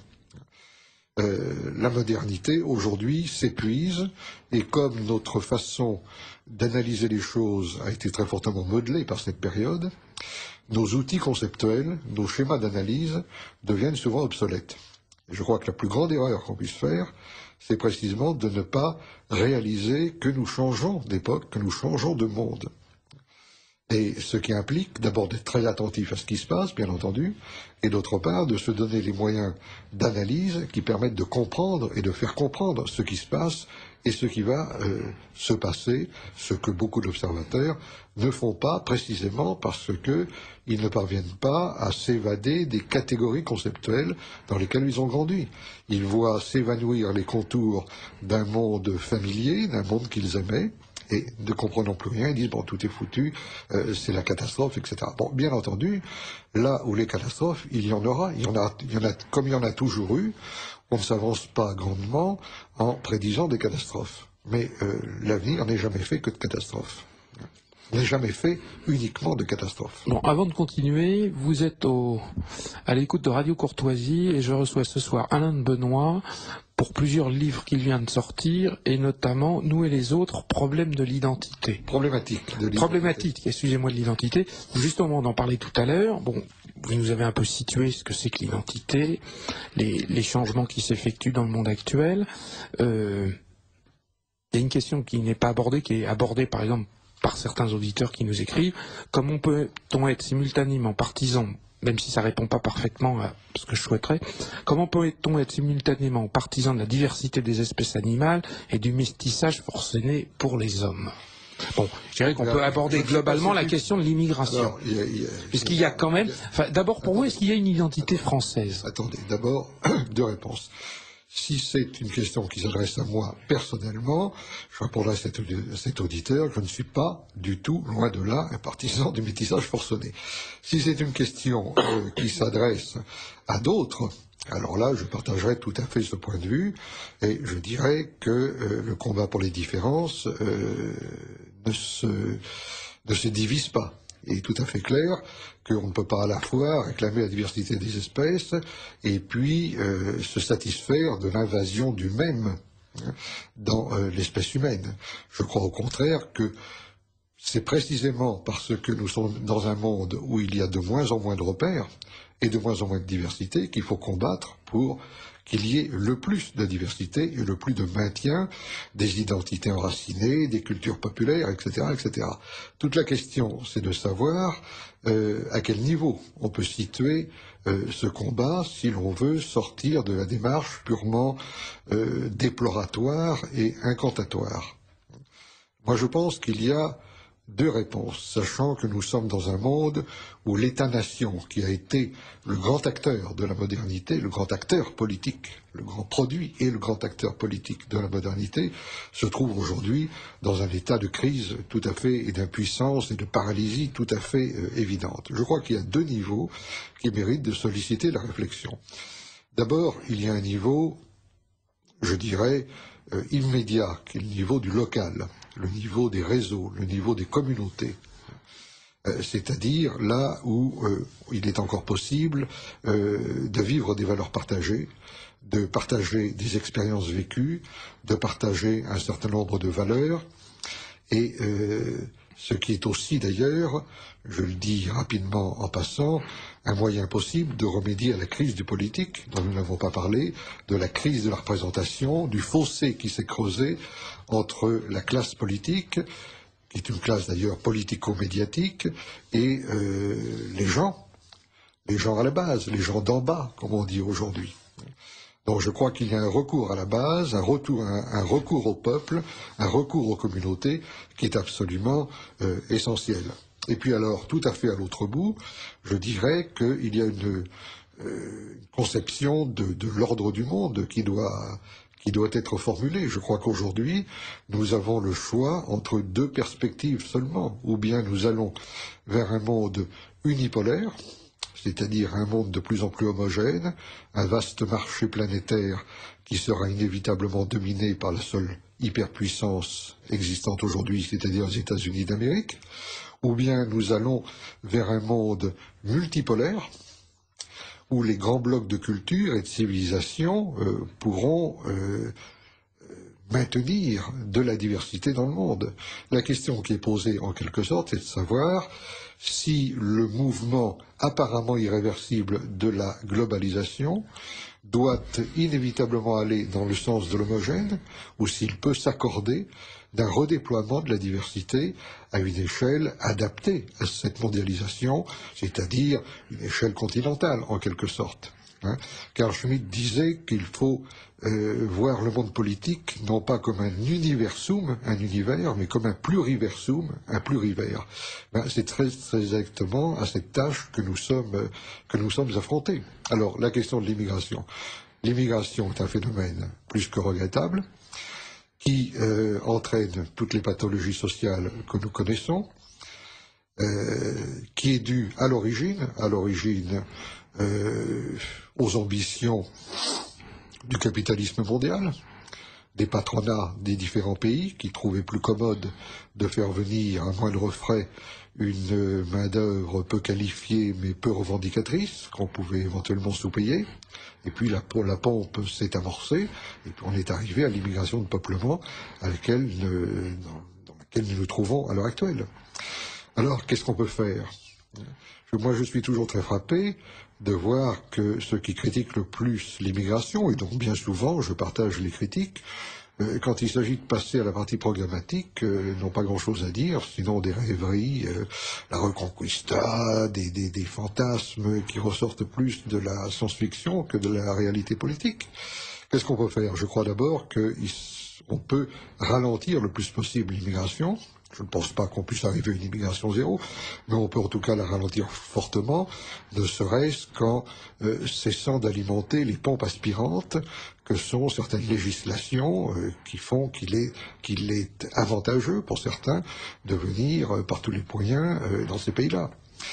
Euh, la modernité, aujourd'hui, s'épuise, et comme notre façon d'analyser les choses a été très fortement modelée par cette période, nos outils conceptuels, nos schémas d'analyse deviennent souvent obsolètes. Et je crois que la plus grande erreur qu'on puisse faire, c'est précisément de ne pas réaliser que nous changeons d'époque, que nous changeons de monde. Et ce qui implique d'abord d'être très attentif à ce qui se passe, bien entendu, et d'autre part de se donner les moyens d'analyse qui permettent de comprendre et de faire comprendre ce qui se passe et ce qui va euh, se passer, ce que beaucoup d'observateurs ne font pas précisément parce qu'ils ne parviennent pas à s'évader des catégories conceptuelles dans lesquelles ils ont grandi. Ils voient s'évanouir les contours d'un monde familier, d'un monde qu'ils aimaient, et ne comprenant plus rien, ils disent, bon, tout est foutu, euh, c'est la catastrophe, et cetera. Bon, bien entendu, là où les catastrophes, il y en aura, il y en a, il y en a comme il y en a toujours eu, on ne s'avance pas grandement en prédisant des catastrophes. Mais euh, l'avenir n'est jamais fait que de catastrophes. N'est jamais fait uniquement de catastrophes. Bon, avant de continuer, vous êtes au, à l'écoute de Radio Courtoisie et je reçois ce soir Alain de Benoît pour plusieurs livres qu'il vient de sortir et notamment Nous et les autres, problèmes de l'identité. Problématique de l'identité. Problématique, excusez-moi, de l'identité. Justement, on en parlait tout à l'heure. Bon, vous nous avez un peu situé ce que c'est que l'identité, les, les changements qui s'effectuent dans le monde actuel. Euh, il y a une question qui n'est pas abordée, qui est abordée par exemple par certains auditeurs qui nous écrivent. Comment peut-on être simultanément partisan, même si ça répond pas parfaitement à ce que je souhaiterais, comment peut-on être simultanément partisan de la diversité des espèces animales et du métissage forcené pour les hommes? Bon, je dirais qu'on peut aborder globalement la question de l'immigration. Puisqu'il y a quand même... Enfin, d'abord, pour vous, est-ce qu'il y a une identité française? Attendez, d'abord, deux réponses. Si c'est une question qui s'adresse à moi personnellement, je répondrai à cet, à cet auditeur, je ne suis pas du tout, loin de là, un partisan du métissage forcené. Si c'est une question euh, qui s'adresse à d'autres, alors là, je partagerai tout à fait ce point de vue, et je dirais que euh, le combat pour les différences euh, ne, se, ne se divise pas. Il est tout à fait clair qu'on ne peut pas à la fois réclamer la diversité des espèces et puis euh, se satisfaire de l'invasion du même hein, dans euh, l'espèce humaine. Je crois au contraire que c'est précisément parce que nous sommes dans un monde où il y a de moins en moins de repères et de moins en moins de diversité qu'il faut combattre pour qu'il y ait le plus de diversité et le plus de maintien des identités enracinées, des cultures populaires, et cetera, et cetera. Toute la question, c'est de savoir euh, à quel niveau on peut situer euh, ce combat si l'on veut sortir de la démarche purement euh, déploratoire et incantatoire. Moi, je pense qu'il y a deux réponses, sachant que nous sommes dans un monde où l'État-nation, qui a été le grand acteur de la modernité, le grand acteur politique, le grand produit et le grand acteur politique de la modernité, se trouve aujourd'hui dans un état de crise tout à fait, et d'impuissance et de paralysie tout à fait euh, évidente. Je crois qu'il y a deux niveaux qui méritent de solliciter la réflexion. D'abord, il y a un niveau, je dirais, euh, immédiat, qui est le niveau du local, le niveau des réseaux, le niveau des communautés, euh, c'est-à-dire là où euh, il est encore possible euh, de vivre des valeurs partagées, de partager des expériences vécues, de partager un certain nombre de valeurs, et euh, ce qui est aussi d'ailleurs, je le dis rapidement en passant, un moyen possible de remédier à la crise du politique, dont nous n'avons pas parlé, de la crise de la représentation, du fossé qui s'est creusé entre la classe politique, qui est une classe d'ailleurs politico-médiatique, et euh, les gens, les gens à la base, les gens d'en bas, comme on dit aujourd'hui. Donc je crois qu'il y a un recours à la base, un, retour, un, un recours au peuple, un recours aux communautés qui est absolument euh, essentiel. Et puis alors, tout à fait à l'autre bout, je dirais qu'il y a une, euh, une conception de, de l'ordre du monde qui doit, qui doit être formulée. Je crois qu'aujourd'hui, nous avons le choix entre deux perspectives seulement. Ou bien nous allons vers un monde unipolaire, c'est-à-dire un monde de plus en plus homogène, un vaste marché planétaire qui sera inévitablement dominé par la seule hyperpuissance existante aujourd'hui, c'est-à-dire les États-Unis d'Amérique, ou bien nous allons vers un monde multipolaire, où les grands blocs de culture et de civilisation euh, pourront euh, maintenir de la diversité dans le monde. La question qui est posée en quelque sorte, c'est de savoir si le mouvement apparemment irréversible de la globalisation doit inévitablement aller dans le sens de l'homogène, ou s'il peut s'accorder d'un redéploiement de la diversité à une échelle adaptée à cette mondialisation, c'est-à-dire une échelle continentale en quelque sorte. Hein. Carl Schmitt disait qu'il faut euh, voir le monde politique non pas comme un universum, un univers, mais comme un pluriversum, un plurivers. Ben, c'est très, très exactement à cette tâche que nous sommes, euh, que nous sommes affrontés. Alors, la question de l'immigration. L'immigration est un phénomène plus que regrettable, qui euh, entraîne toutes les pathologies sociales que nous connaissons, euh, qui est due à l'origine, à l'origine euh, aux ambitions du capitalisme mondial, des patronats des différents pays qui trouvaient plus commode de faire venir à moindre frais une main-d'œuvre peu qualifiée mais peu revendicatrice, qu'on pouvait éventuellement sous-payer. Et puis la, la pompe s'est amorcée, et puis on est arrivé à l'immigration de peuplement à laquelle, euh, dans, dans laquelle nous nous trouvons à l'heure actuelle. Alors, qu'est-ce qu'on peut faire ? Moi, je suis toujours très frappé de voir que ceux qui critiquent le plus l'immigration, et donc bien souvent, je partage les critiques, euh, quand il s'agit de passer à la partie programmatique, euh, n'ont pas grand-chose à dire, sinon des rêveries, euh, la reconquista, des, des, des fantasmes qui ressortent plus de la science-fiction que de la réalité politique. Qu'est-ce qu'on peut faire ? Je crois d'abord qu'on peut ralentir le plus possible l'immigration. Je ne pense pas qu'on puisse arriver à une immigration zéro, mais on peut en tout cas la ralentir fortement, ne serait-ce qu'en euh, cessant d'alimenter les pompes aspirantes que sont certaines législations euh, qui font qu'il est, qu'il est avantageux pour certains de venir euh, par tous les moyens euh, dans ces pays-là.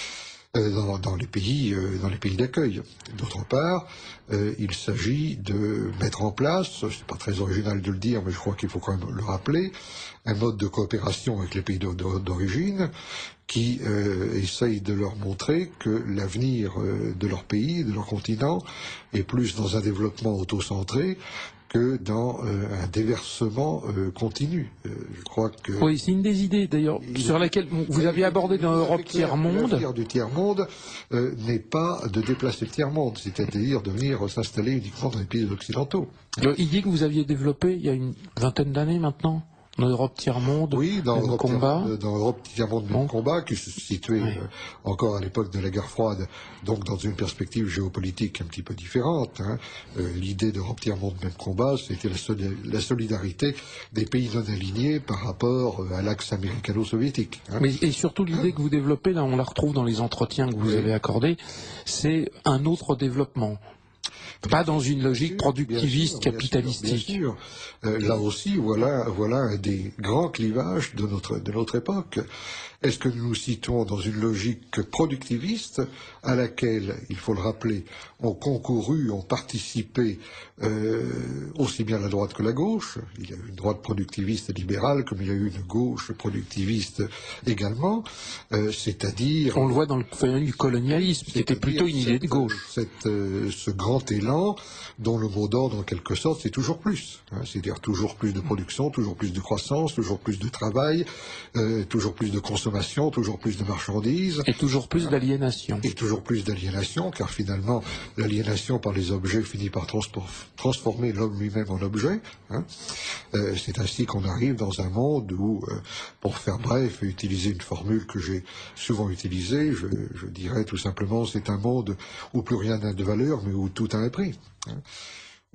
Dans, dans les pays, euh, dans les pays d'accueil. D'autre part, euh, il s'agit de mettre en place, c'est pas très original de le dire, mais je crois qu'il faut quand même le rappeler, un mode de coopération avec les pays d'origine qui euh, essaye de leur montrer que l'avenir euh, de leur pays, de leur continent, est plus dans un développement auto-centré que dans euh, un déversement euh, continu. Euh, je crois que... Oui, c'est une des idées, d'ailleurs, sur laquelle vous avez abordé dans Europe Tiers-Monde. L'avenir du tiers-monde euh, n'est pas de déplacer le tiers-monde, c'est-à-dire de venir s'installer uniquement dans les pays occidentaux. L'idée que vous aviez développée il y a une vingtaine d'années maintenant, dans Europe Tiers-Monde, oui, dans même Europe combat. Tiers, dans Europe Tiers-Monde, même bon. combat, qui se situait oui. euh, encore à l'époque de la guerre froide, donc dans une perspective géopolitique un petit peu différente. Hein. Euh, L'idée d'Europe Tiers-Monde, même combat, c'était la, soli la solidarité des pays non alignés par rapport euh, à l'axe américano-soviétique. Hein. Mais et surtout l'idée que vous développez, là on la retrouve dans les entretiens que vous oui. avez accordés, c'est un autre développement. Pas dans une logique sûr, productiviste, bien sûr, capitalistique. Bien sûr, bien sûr. Euh, là aussi, voilà, voilà un des grands clivages de notre, de notre époque. Est-ce que nous nous situons dans une logique productiviste à laquelle, il faut le rappeler, ont concouru, ont participé euh, aussi bien la droite que la gauche. Il y a eu une droite productiviste et libérale, comme il y a eu une gauche productiviste également, euh, c'est-à-dire... On le voit dans le phénomène du colonialisme, qui était plutôt une idée de gauche. Cette, euh, ce grand élan, dont le mot d'ordre, en quelque sorte, c'est toujours plus. Hein, c'est-à-dire toujours plus de production, toujours plus de croissance, toujours plus de travail, euh, toujours plus de consommation, toujours plus de marchandises. Et toujours plus d'aliénation. Et toujours plus d'aliénation, car finalement, l'aliénation par les objets finit par transformer l'homme lui-même en objet. Hein. Euh, c'est ainsi qu'on arrive dans un monde où, euh, pour faire bref et utiliser une formule que j'ai souvent utilisée, je, je dirais tout simplement, c'est un monde où plus rien n'a de valeur, mais où tout a un prix. Hein.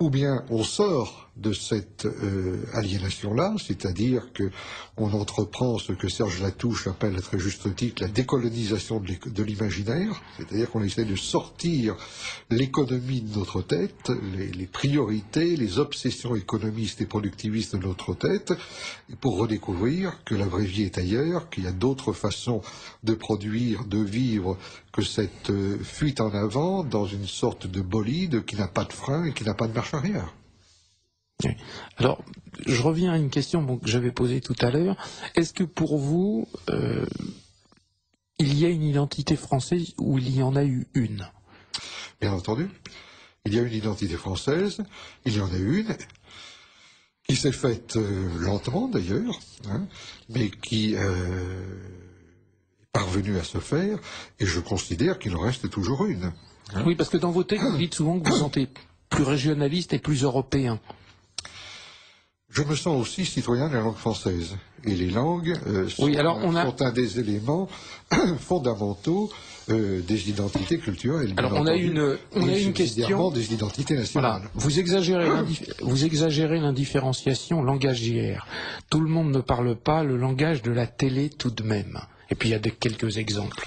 ou bien on sort de cette euh, aliénation-là, c'est-à-dire qu'on entreprend ce que Serge Latouche appelle à très juste titre la décolonisation de l'imaginaire, c'est-à-dire qu'on essaie de sortir l'économie de notre tête, les, les priorités, les obsessions économistes et productivistes de notre tête, pour redécouvrir que la vraie vie est ailleurs, qu'il y a d'autres façons de produire, de vivre, que cette euh, fuite en avant dans une sorte de bolide qui n'a pas de frein et qui n'a pas de marche arrière. Alors, je reviens à une question bon, que j'avais posée tout à l'heure. Est-ce que pour vous, euh, il y a une identité française ou il y en a eu une? Bien entendu. Il y a une identité française, il y en a une, qui s'est faite euh, lentement d'ailleurs, hein, mais qui euh, est parvenue à se faire, et je considère qu'il en reste toujours une. Hein. Oui, parce que dans vos textes, vous dites souvent que vous vous sentez plus régionaliste et plus européen. Je me sens aussi citoyen de la langue française. Et les langues euh, sont, oui, alors on a... sont un des éléments fondamentaux euh, des identités culturelles. Alors on a une, on a une question des identités nationales. Voilà. Vous exagérez, vous exagérez l'indifférenciation langagière. Tout le monde ne parle pas le langage de la télé tout de même. Et puis il y a des, quelques exemples.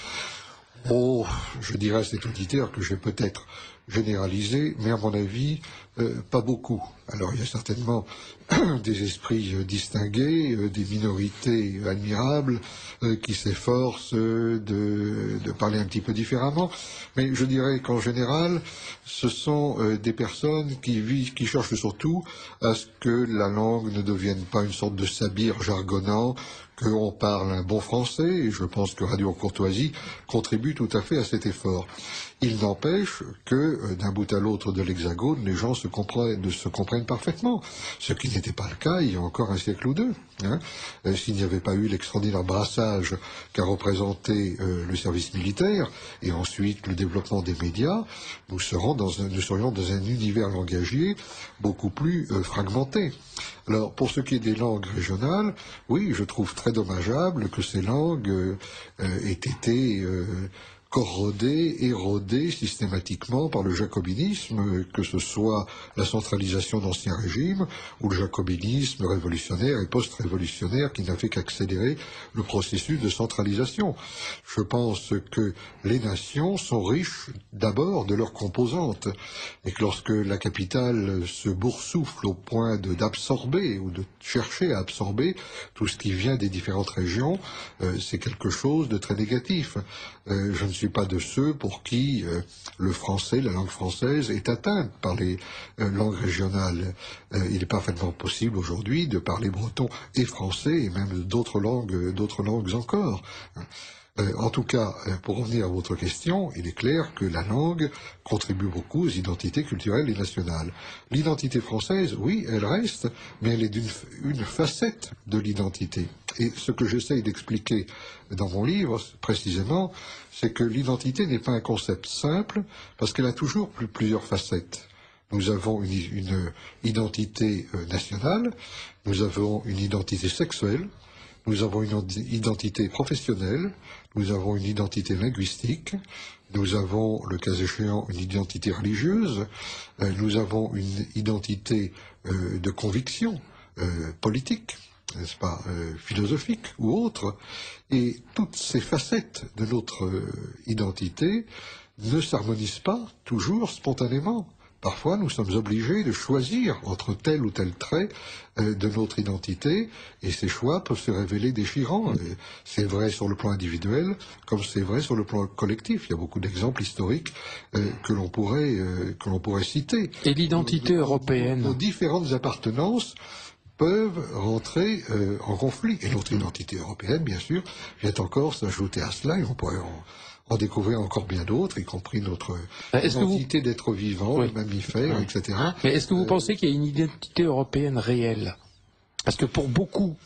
Oh, je dirais à cet auditeur que j'ai peut-être généralisé, mais à mon avis, euh, pas beaucoup. Alors il y a certainement des esprits euh, distingués, euh, des minorités admirables euh, qui s'efforcent euh, de, de parler un petit peu différemment, mais je dirais qu'en général, ce sont euh, des personnes qui vivent, qui cherchent surtout à ce que la langue ne devienne pas une sorte de sabir jargonnant, qu'on parle un bon français, et je pense que Radio Courtoisie contribue tout à fait à cet effort. Il n'empêche que, euh, d'un bout à l'autre de l'Hexagone, les gens se comprennent, se comprennent parfaitement, ce qui n'était pas le cas il y a encore un siècle ou deux. Hein. Euh, s'il n'y avait pas eu l'extraordinaire brassage qu'a représenté euh, le service militaire, et ensuite le développement des médias, nous, serons dans un, nous serions dans un univers langagier beaucoup plus euh, fragmenté. Alors, pour ce qui est des langues régionales, oui, je trouve très dommageable que ces langues euh, euh, aient été euh, corrodées, érodées systématiquement par le jacobinisme, que ce soit la centralisation d'anciens régimes ou le jacobinisme révolutionnaire et post-révolutionnaire qui n'a fait qu'accélérer le processus de centralisation. Je pense que les nations sont riches d'abord de leurs composantes et que lorsque la capitale se boursoufle au point de, d'absorber ou de chercher à absorber tout ce qui vient des différentes régions, euh, c'est quelque chose de très négatif. Euh, je ne suis pas de ceux pour qui euh, le français, la langue française, est atteinte par les euh, langues régionales. Euh, il est parfaitement possible aujourd'hui de parler breton et français, et même d'autres langues, d'autres langues encore. Euh, en tout cas, pour revenir à votre question, il est clair que la langue contribue beaucoup aux identités culturelles et nationales. L'identité française, oui, elle reste, mais elle est d'une une facette de l'identité. Et ce que j'essaye d'expliquer dans mon livre, précisément, c'est que l'identité n'est pas un concept simple, parce qu'elle a toujours plus, plusieurs facettes. Nous avons une, une identité nationale, nous avons une identité sexuelle, nous avons une identité professionnelle, nous avons une identité linguistique, nous avons, le cas échéant, une identité religieuse, euh, nous avons une identité euh, de conviction euh, politique, n'est-ce pas, euh, philosophique ou autre, et toutes ces facettes de notre euh, identité ne s'harmonisent pas toujours spontanément. Parfois, nous sommes obligés de choisir entre tel ou tel trait euh, de notre identité, et ces choix peuvent se révéler déchirants. Et c'est vrai sur le plan individuel, comme c'est vrai sur le plan collectif. Il y a beaucoup d'exemples historiques euh, que l'on pourrait euh, que l'on pourrait citer. Et l'identité nos, européenne. Nos, nos différentes appartenances peuvent rentrer euh, en conflit. Et notre identité européenne, bien sûr, vient encore s'ajouter à cela, et on pourrait en en découvrir encore bien d'autres, y compris notre est-ce identité vous... d'être vivant, oui. de mammifère, oui. et cetera. Mais est-ce que vous euh... pensez qu'il y a une identité européenne réelle? Parce que pour beaucoup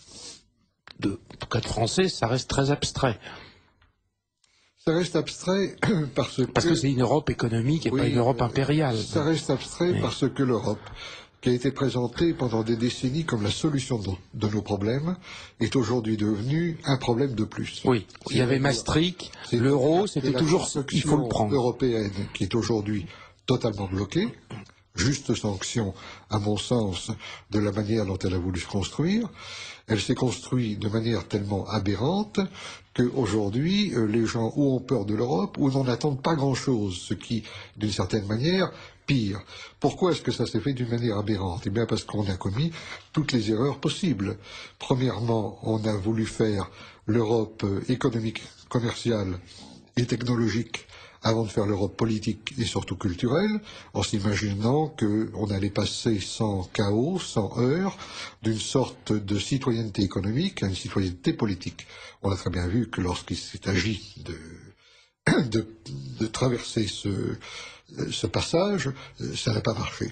de, en tout cas de Français, ça reste très abstrait. Ça reste abstrait parce que... Parce que c'est une Europe économique et oui, pas une Europe impériale. Ça reste abstrait oui. parce que l'Europe, qui a été présentée pendant des décennies comme la solution de, de nos problèmes, est aujourd'hui devenue un problème de plus. Oui, il y avait Maastricht, l'euro, c'était toujours il faut le prendre. Européenne qui est aujourd'hui totalement bloquée. juste sanction, à mon sens, de la manière dont elle a voulu se construire. Elle s'est construite de manière tellement aberrante qu'aujourd'hui, euh, les gens ou ont peur de l'Europe ou n'en attendent pas grand-chose, ce qui, d'une certaine manière, pire. Pourquoi est-ce que ça s'est fait d'une manière aberrante? Eh bien parce qu'on a commis toutes les erreurs possibles. Premièrement, on a voulu faire l'Europe euh, économique, commerciale et technologique avant de faire l'Europe politique et surtout culturelle, en s'imaginant qu'on allait passer sans chaos, sans heurts, d'une sorte de citoyenneté économique à une citoyenneté politique. On a très bien vu que lorsqu'il s'est agi de, de, de traverser ce, ce passage, ça n'a pas marché.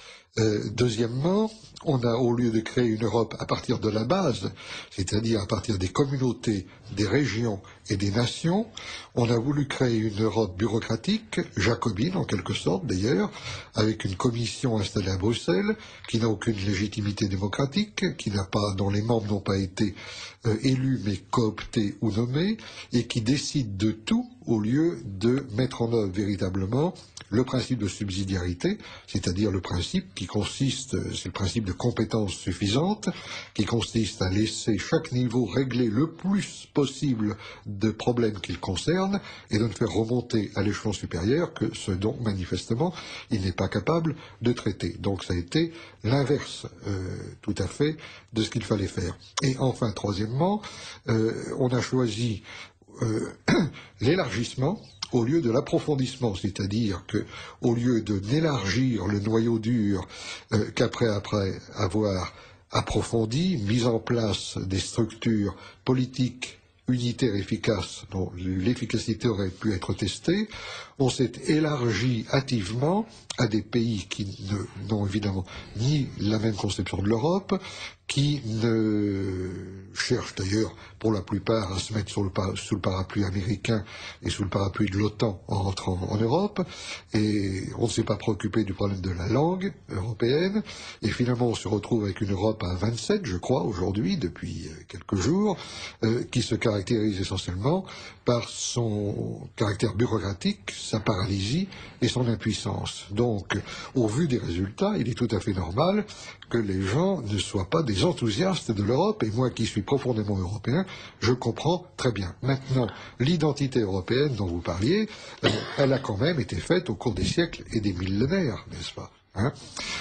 Euh, deuxièmement, on a, au lieu de créer une Europe à partir de la base, c'est-à-dire à partir des communautés, des régions et des nations, on a voulu créer une Europe bureaucratique, jacobine en quelque sorte d'ailleurs, avec une commission installée à Bruxelles, qui n'a aucune légitimité démocratique, qui n'a pas, dont les membres n'ont pas été euh, élus mais cooptés ou nommés, et qui décide de tout au lieu de mettre en œuvre véritablement le principe de subsidiarité, c'est-à-dire le principe qui consiste, c'est le principe de compétence suffisante, qui consiste à laisser chaque niveau régler le plus possible de problèmes qu'il concerne et de ne faire remonter à l'échelon supérieur que ce dont, manifestement, il n'est pas capable de traiter. Donc ça a été l'inverse, euh, tout à fait, de ce qu'il fallait faire. Et enfin, troisièmement, euh, on a choisi euh, l'élargissement au lieu de l'approfondissement, c'est-à-dire que, au lieu de n'élargir le noyau dur euh, qu'après après avoir approfondi, mis en place des structures politiques unitaires efficaces dont l'efficacité aurait pu être testée, on s'est élargi hâtivement à des pays qui n'ont évidemment ni la même conception de l'Europe, qui ne cherchent d'ailleurs pour la plupart à se mettre sur le par sous le parapluie américain et sous le parapluie de l'OTAN en rentrant en Europe, et on ne s'est pas préoccupé du problème de la langue européenne, et finalement on se retrouve avec une Europe à vingt-sept, je crois, aujourd'hui, depuis quelques jours, euh, qui se caractérise essentiellement par son caractère bureaucratique, sa paralysie et son impuissance. Donc, au vu des résultats, il est tout à fait normal que les gens ne soient pas des enthousiastes de l'Europe, et moi qui suis profondément européen, je comprends très bien. Maintenant, l'identité européenne dont vous parliez, euh, elle a quand même été faite au cours des siècles et des millénaires, n'est-ce pas ? Hein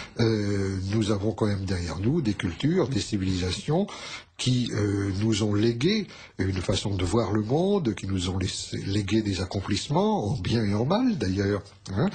euh, nous avons quand même derrière nous des cultures, des civilisations qui euh, nous ont légué une façon de voir le monde, qui nous ont laissé, légué des accomplissements, en bien et en mal d'ailleurs. Hein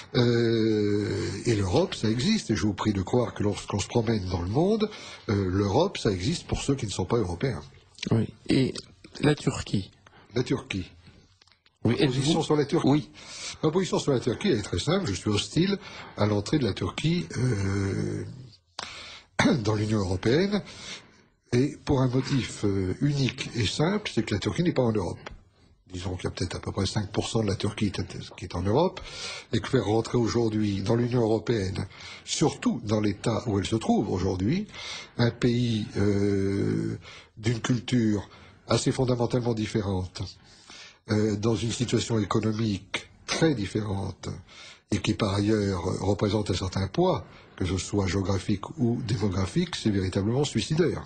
euh, et l'Europe, ça existe, et je vous prie de croire que lorsqu'on se promène dans le monde, euh, l'Europe, ça existe pour ceux qui ne sont pas européens. Oui. Et la Turquie La Turquie. Oui, Ma position sur la Turquie. Oui. Ma position sur la Turquie, elle est très simple. Je suis hostile à l'entrée de la Turquie euh, dans l'Union européenne. Et pour un motif euh, unique et simple, c'est que la Turquie n'est pas en Europe. Disons qu'il y a peut-être à peu près cinq pour cent de la Turquie qui est en Europe, et que faire rentrer aujourd'hui dans l'Union européenne, surtout dans l'état où elle se trouve aujourd'hui, un pays euh, d'une culture assez fondamentalement différente, euh, dans une situation économique très différente, et qui par ailleurs représente un certain poids, que ce soit géographique ou démographique, c'est véritablement suicidaire.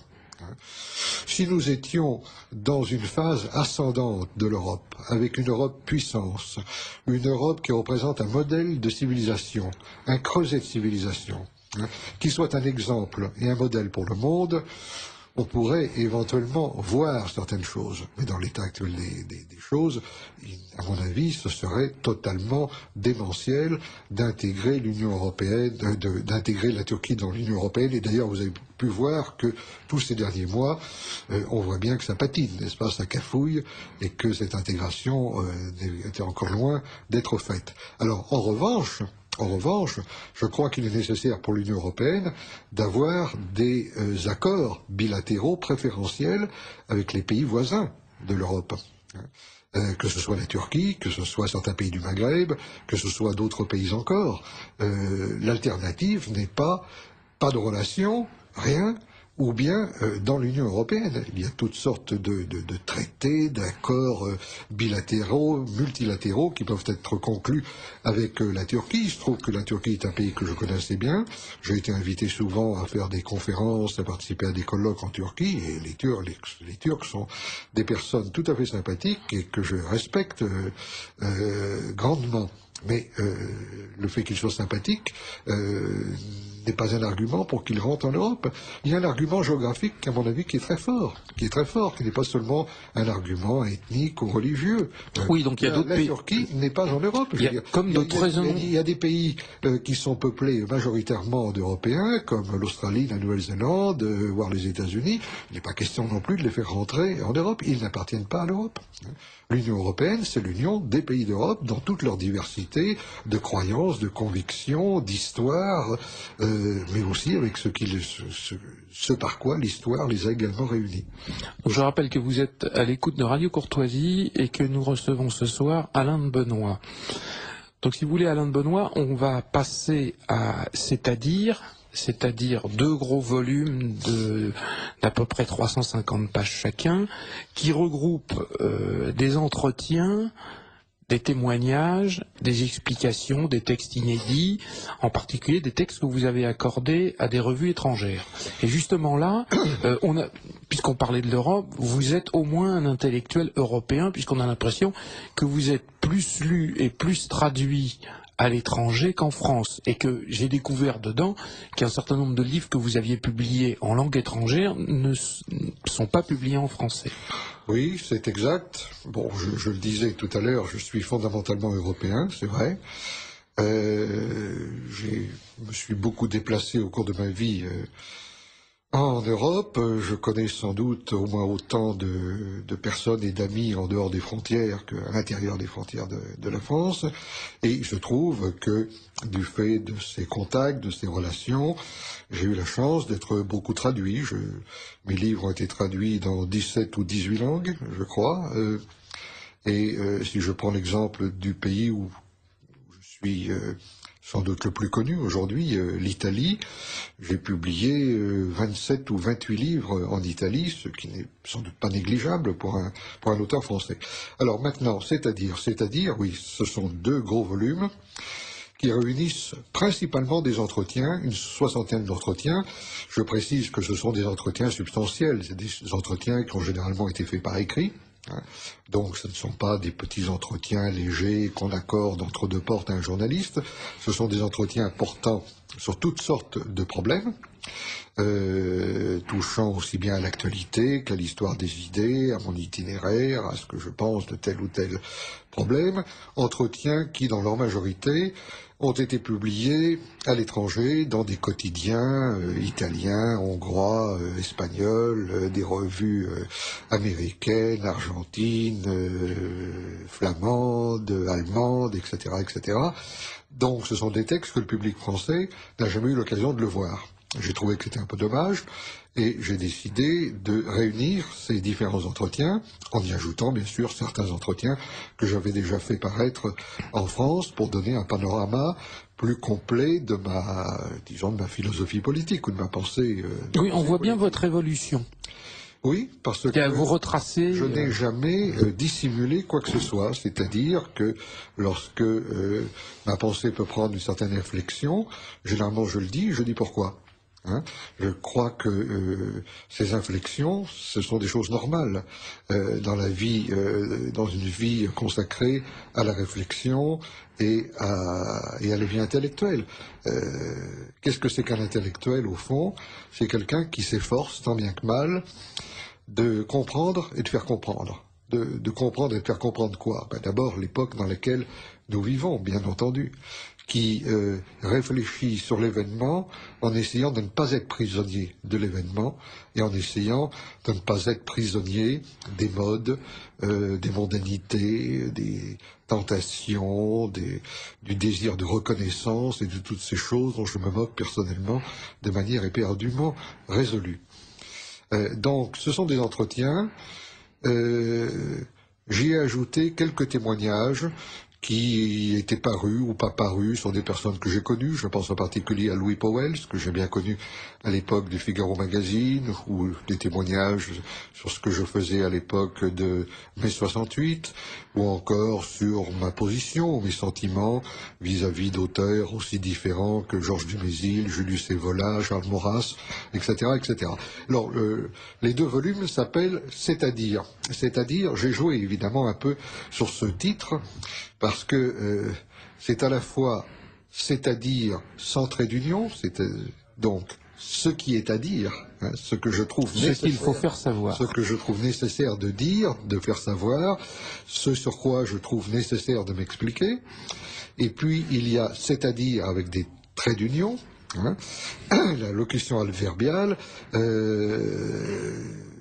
Si nous étions dans une phase ascendante de l'Europe, avec une Europe puissance, une Europe qui représente un modèle de civilisation, un creuset de civilisation, hein, qui soit un exemple et un modèle pour le monde, on pourrait éventuellement voir certaines choses. Mais dans l'état actuel des, des, des choses, à mon avis, ce serait totalement démentiel d'intégrer l'Union européenne, d'intégrer la Turquie dans l'Union européenne. Et d'ailleurs, vous avez pu voir que tous ces derniers mois, euh, on voit bien que ça patine, n'est-ce pas, ça cafouille, et que cette intégration euh, était encore loin d'être faite. Alors, en revanche, En revanche, je crois qu'il est nécessaire pour l'Union européenne d'avoir des euh, accords bilatéraux préférentiels avec les pays voisins de l'Europe. Euh, que ce soit la Turquie, que ce soit certains pays du Maghreb, que ce soit d'autres pays encore. Euh, L'alternative n'est pas, pas de relations, rien, ou bien euh, dans l'Union européenne. Il y a toutes sortes de, de, de traités, d'accords euh, bilatéraux, multilatéraux qui peuvent être conclus avec euh, la Turquie. Il se trouve que la Turquie est un pays que je connais assez bien. J'ai été invité souvent à faire des conférences, à participer à des colloques en Turquie, et les Turcs, les, les Turcs sont des personnes tout à fait sympathiques et que je respecte euh, euh, grandement. Mais euh, le fait qu'ils soient sympathiques euh, n'est pas un argument pour qu'ils rentrent en Europe. Il y a un argument géographique, à mon avis, qui est très fort, qui est très fort, qui n'est pas seulement un argument ethnique ou religieux. Oui, donc il y a d'autres pays. La Turquie n'est pas en Europe. Il y a, dire, comme d'autres raisons. Il y a des pays euh, qui sont peuplés majoritairement d'Européens, comme l'Australie, la Nouvelle-Zélande, euh, voire les États-Unis. Il n'est pas question non plus de les faire rentrer en Europe. Ils n'appartiennent pas à l'Europe. L'Union européenne, c'est l'union des pays d'Europe dans toute leur diversité de croyances, de convictions, d'histoire, euh, mais aussi avec ce, qui, ce, ce, ce par quoi l'histoire les a également réunis. Je rappelle que vous êtes à l'écoute de Radio Courtoisie et que nous recevons ce soir Alain de Benoît. Donc si vous voulez, Alain de Benoît, on va passer à C'est-à-dire... c'est-à-dire deux gros volumes de, d'à peu près trois cent cinquante pages chacun, qui regroupent euh, des entretiens, des témoignages, des explications, des textes inédits, en particulier des textes que vous avez accordés à des revues étrangères. Et justement là, euh, on a, puisqu'on parlait de l'Europe, vous êtes au moins un intellectuel européen, puisqu'on a l'impression que vous êtes plus lu et plus traduit à l'étranger qu'en France, et que j'ai découvert dedans qu'un certain nombre de livres que vous aviez publiés en langue étrangère ne sont pas publiés en français. Oui, c'est exact. Bon, je, je le disais tout à l'heure, je suis fondamentalement européen, c'est vrai. Euh, je me suis beaucoup déplacé au cours de ma vie euh, en Europe. Je connais sans doute au moins autant de, de personnes et d'amis en dehors des frontières qu'à l'intérieur des frontières de, de la France. Et il se trouve que, du fait de ces contacts, de ces relations, j'ai eu la chance d'être beaucoup traduit. Je, mes livres ont été traduits dans dix-sept ou dix-huit langues, je crois. Euh, et euh, si je prends l'exemple du pays où je suis... Euh, sans doute le plus connu aujourd'hui, euh, l'Italie. J'ai publié euh, vingt-sept ou vingt-huit livres en Italie, ce qui n'est sans doute pas négligeable pour un, pour un auteur français. Alors maintenant, c'est-à-dire, c'est-à-dire, oui, ce sont deux gros volumes qui réunissent principalement des entretiens, une soixantaine d'entretiens. Je précise que ce sont des entretiens substantiels, c'est des entretiens qui ont généralement été faits par écrit. Donc ce ne sont pas des petits entretiens légers qu'on accorde entre deux portes à un journaliste, ce sont des entretiens portant sur toutes sortes de problèmes, euh, touchant aussi bien à l'actualité qu'à l'histoire des idées, à mon itinéraire, à ce que je pense de tel ou tel problème, entretiens qui dans leur majorité ont été publiés à l'étranger dans des quotidiens euh, italiens, hongrois, euh, espagnols, euh, des revues euh, américaines, argentines, euh, flamandes, allemandes, et cetera, et cetera. Donc ce sont des textes que le public français n'a jamais eu l'occasion de le voir. J'ai trouvé que c'était un peu dommage et j'ai décidé de réunir ces différents entretiens en y ajoutant bien sûr certains entretiens que j'avais déjà fait paraître en France pour donner un panorama plus complet de ma, disons, de ma philosophie politique ou de ma pensée. Euh, oui, on voit politique. bien votre évolution. Oui, parce que vous retracez, je n'ai euh... jamais euh, dissimulé quoi que ce soit. C'est-à-dire que lorsque euh, ma pensée peut prendre une certaine inflexion, généralement je le dis, je dis pourquoi. Hein, je crois que euh, ces inflexions, ce sont des choses normales euh, dans la vie, euh, dans une vie consacrée à la réflexion et à, et à la vie intellectuelle. Euh, qu'est-ce que c'est qu'un intellectuel au fond? C'est quelqu'un qui s'efforce tant bien que mal de comprendre et de faire comprendre. De, de comprendre et de faire comprendre quoi? Ben d'abord l'époque dans laquelle nous vivons, bien entendu, qui euh, réfléchit sur l'événement en essayant de ne pas être prisonnier de l'événement et en essayant de ne pas être prisonnier des modes, euh, des mondanités, des tentations, des, du désir de reconnaissance et de toutes ces choses dont je me moque personnellement de manière éperdument résolue. Euh, donc ce sont des entretiens. Euh, j'y ai ajouté quelques témoignages qui étaient parus ou pas parus sur des personnes que j'ai connues. Je pense en particulier à Louis Pauwels, que j'ai bien connu à l'époque du Figaro Magazine, ou des témoignages sur ce que je faisais à l'époque de mai soixante-huit, ou encore sur ma position, mes sentiments vis-à-vis d'auteurs aussi différents que Georges Dumézil, Julius Evola, Charles Maurras, et cetera, et cetera. Alors, le, les deux volumes s'appellent « C'est-à-dire ». C'est-à-dire, j'ai joué évidemment un peu sur ce titre, parce que euh, c'est à la fois « c'est-à-dire » sans trait d'union, c'est euh, donc ce qui est à dire, hein, ce que je trouve nécessaire, ce qu'il faut faire savoir, ce que je trouve nécessaire de dire, de faire savoir, ce sur quoi je trouve nécessaire de m'expliquer. Et puis il y a « c'est-à-dire » avec des traits d'union, hein, la locution adverbiale euh,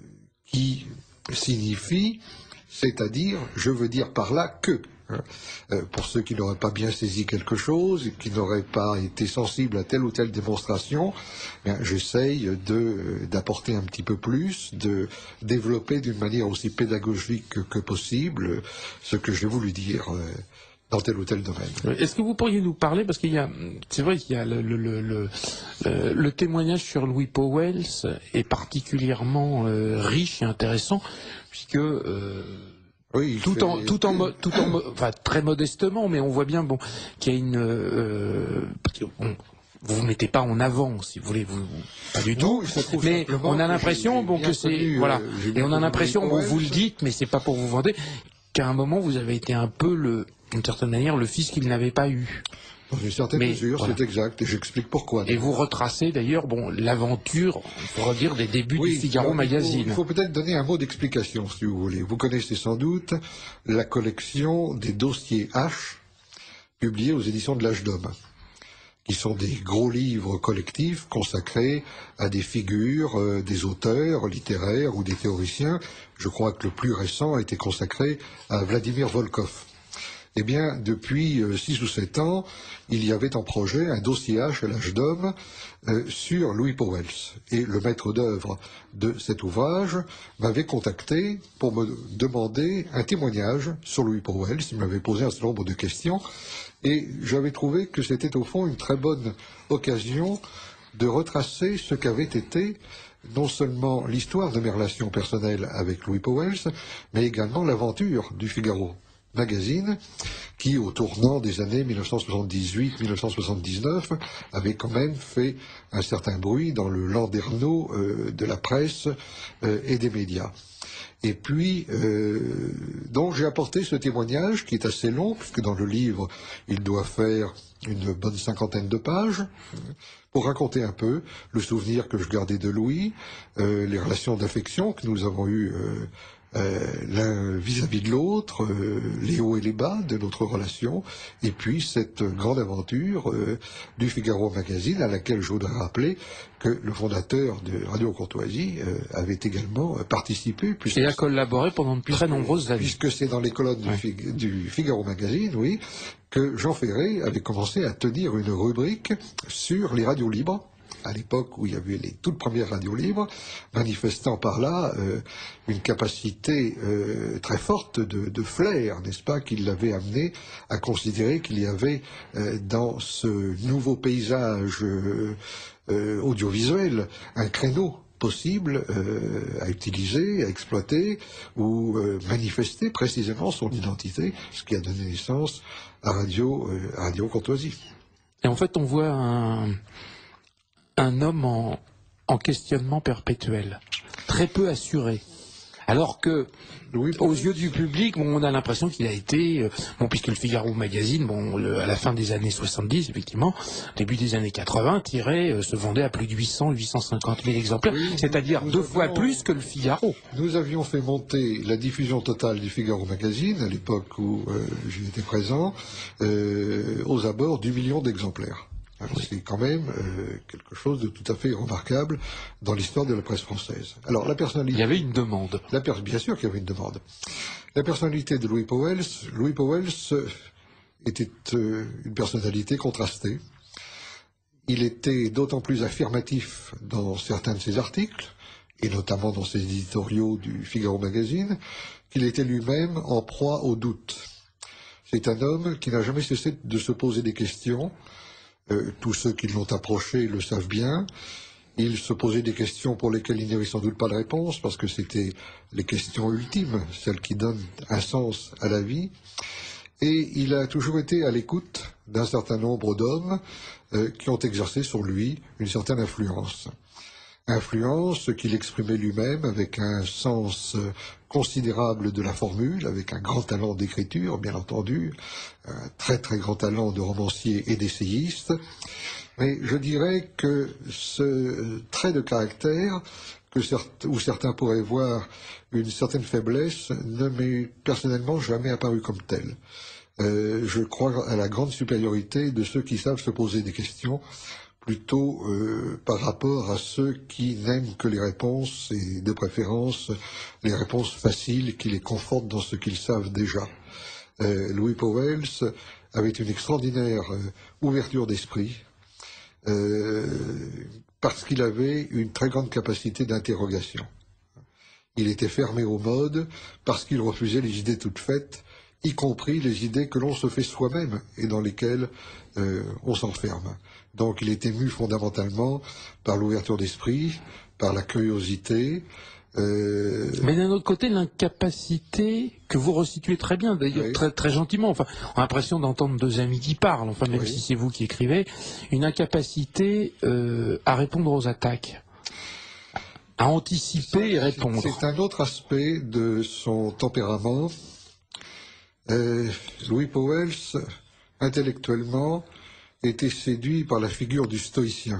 qui signifie « c'est-à-dire », je veux dire par là que. Euh, pour ceux qui n'auraient pas bien saisi quelque chose, qui n'auraient pas été sensibles à telle ou telle démonstration, bien, j'essaye de, d'apporter un petit peu plus, de développer d'une manière aussi pédagogique que, que possible ce que j'ai voulu dire euh, dans tel ou tel domaine. Est-ce que vous pourriez nous parler, parce qu'il y a, c'est vrai qu'il y a le, le, le, le, le, le témoignage sur Louis Pauwels est particulièrement euh, riche et intéressant, puisque euh, Oui, tout, fait... en, tout, en, tout en, enfin très modestement, mais on voit bien bon qu'il y a une, euh, bon, vous vous mettez pas en avant, si vous voulez, vous, pas du non, tout. Mais on a l'impression, bon, que c'est, connu, voilà, euh, et on a l'impression, bon, vous le dites, mais c'est pas pour vous vanter, qu'à un moment vous avez été un peu le, d'une certaine manière, le fils qu'il n'avait pas eu. Dans une certaine mais, mesure, voilà. C'est exact, et j'explique pourquoi. Et vous retracez d'ailleurs, bon, l'aventure, on pourrait dire, des débuts oui, du Figaro alors, Magazine. Il faut, faut peut-être donner un mot d'explication, si vous voulez. Vous connaissez sans doute la collection des dossiers H, publiés aux éditions de l'Âge d'Homme, qui sont des gros livres collectifs consacrés à des figures, euh, des auteurs littéraires ou des théoriciens. Je crois que le plus récent a été consacré à Vladimir Volkov. Eh bien, depuis euh, six ou sept ans, il y avait en projet un dossier H à l'Âge d'Homme euh, sur Louis Pauwels. Et le maître d'œuvre de cet ouvrage m'avait contacté pour me demander un témoignage sur Louis Pauwels. Il m'avait posé un certain nombre de questions et j'avais trouvé que c'était au fond une très bonne occasion de retracer ce qu'avait été non seulement l'histoire de mes relations personnelles avec Louis Pauwels, mais également l'aventure du Figaro Magazine, qui au tournant des années mille neuf cent soixante-dix-huit mille neuf cent soixante-dix-neuf avait quand même fait un certain bruit dans le landerneau euh, de la presse euh, et des médias. Et puis, euh, donc j'ai apporté ce témoignage qui est assez long, puisque dans le livre, il doit faire une bonne cinquantaine de pages, pour raconter un peu le souvenir que je gardais de Louis, euh, les relations d'affection que nous avons eues euh, Euh, l'un vis-à-vis de l'autre, euh, les hauts et les bas de notre relation, et puis cette grande aventure euh, du Figaro Magazine, à laquelle je voudrais rappeler que le fondateur de Radio Courtoisie euh, avait également euh, participé. Et a collaboré pendant de très nombreuses années. Puisque c'est dans les colonnes du, ouais. Fig- du Figaro Magazine, oui, que Jean Ferré avait commencé à tenir une rubrique sur les radios libres, à l'époque où il y avait les toutes premières radios libres, manifestant par là euh, une capacité euh, très forte de, de flair, n'est-ce pas, qui l'avait amené à considérer qu'il y avait euh, dans ce nouveau paysage euh, euh, audiovisuel un créneau possible euh, à utiliser, à exploiter ou euh, manifester précisément son identité, ce qui a donné naissance à Radio, euh, à Radio Courtoisie. Et en fait, on voit un... un homme en, en questionnement perpétuel, très peu assuré. Alors que, oui, aux yeux du public, bon, on a l'impression qu'il a été, euh, bon, puisque le Figaro Magazine, bon, le, à la fin des années soixante-dix, effectivement, début des années quatre-vingts, tirait, euh, se vendait à plus de huit cents, huit cent cinquante mille exemplaires, oui, c'est-à-dire deux avions, fois plus que le Figaro. Nous avions fait monter la diffusion totale du Figaro Magazine, à l'époque où euh, j'y étais présent, euh, aux abords du million d'exemplaires. C'est quand même euh, quelque chose de tout à fait remarquable dans l'histoire de la presse française. Alors, la personnalité... Il y avait une demande. La per... Bien sûr qu'il y avait une demande. La personnalité de Louis Pauwels, Louis Pauwels était euh, une personnalité contrastée. Il était d'autant plus affirmatif dans certains de ses articles, et notamment dans ses éditoriaux du Figaro Magazine, qu'il était lui-même en proie au doute. C'est un homme qui n'a jamais cessé de se poser des questions. Euh, tous ceux qui l'ont approché le savent bien. Il se posait des questions pour lesquelles il n'y avait sans doute pas de réponse, parce que c'était les questions ultimes, celles qui donnent un sens à la vie. Et il a toujours été à l'écoute d'un certain nombre d'hommes euh, qui ont exercé sur lui une certaine influence. Influence qu'il exprimait lui-même avec un sens euh, considérable de la formule, avec un grand talent d'écriture, bien entendu, un très très grand talent de romancier et d'essayiste. Mais je dirais que ce trait de caractère, que certes, où certains pourraient voir une certaine faiblesse, ne m'est personnellement jamais apparu comme tel. Euh, je crois à la grande supériorité de ceux qui savent se poser des questions, plutôt euh, par rapport à ceux qui n'aiment que les réponses, et de préférence les réponses faciles qui les confortent dans ce qu'ils savent déjà. Euh, Louis Pauwels avait une extraordinaire euh, ouverture d'esprit, euh, parce qu'il avait une très grande capacité d'interrogation. Il était fermé aux modes, parce qu'il refusait les idées toutes faites, y compris les idées que l'on se fait soi-même et dans lesquelles euh, on s'enferme. Donc il était mu fondamentalement par l'ouverture d'esprit, par la curiosité. Euh... Mais d'un autre côté, l'incapacité que vous resituez très bien, d'ailleurs oui. très, très gentiment, enfin, on a l'impression d'entendre deux amis qui parlent, enfin même oui. si c'est vous qui écrivez, une incapacité euh, à répondre aux attaques, à anticiper et répondre. C'est un autre aspect de son tempérament. Euh, Louis Pauwels, intellectuellement, était séduit par la figure du stoïcien.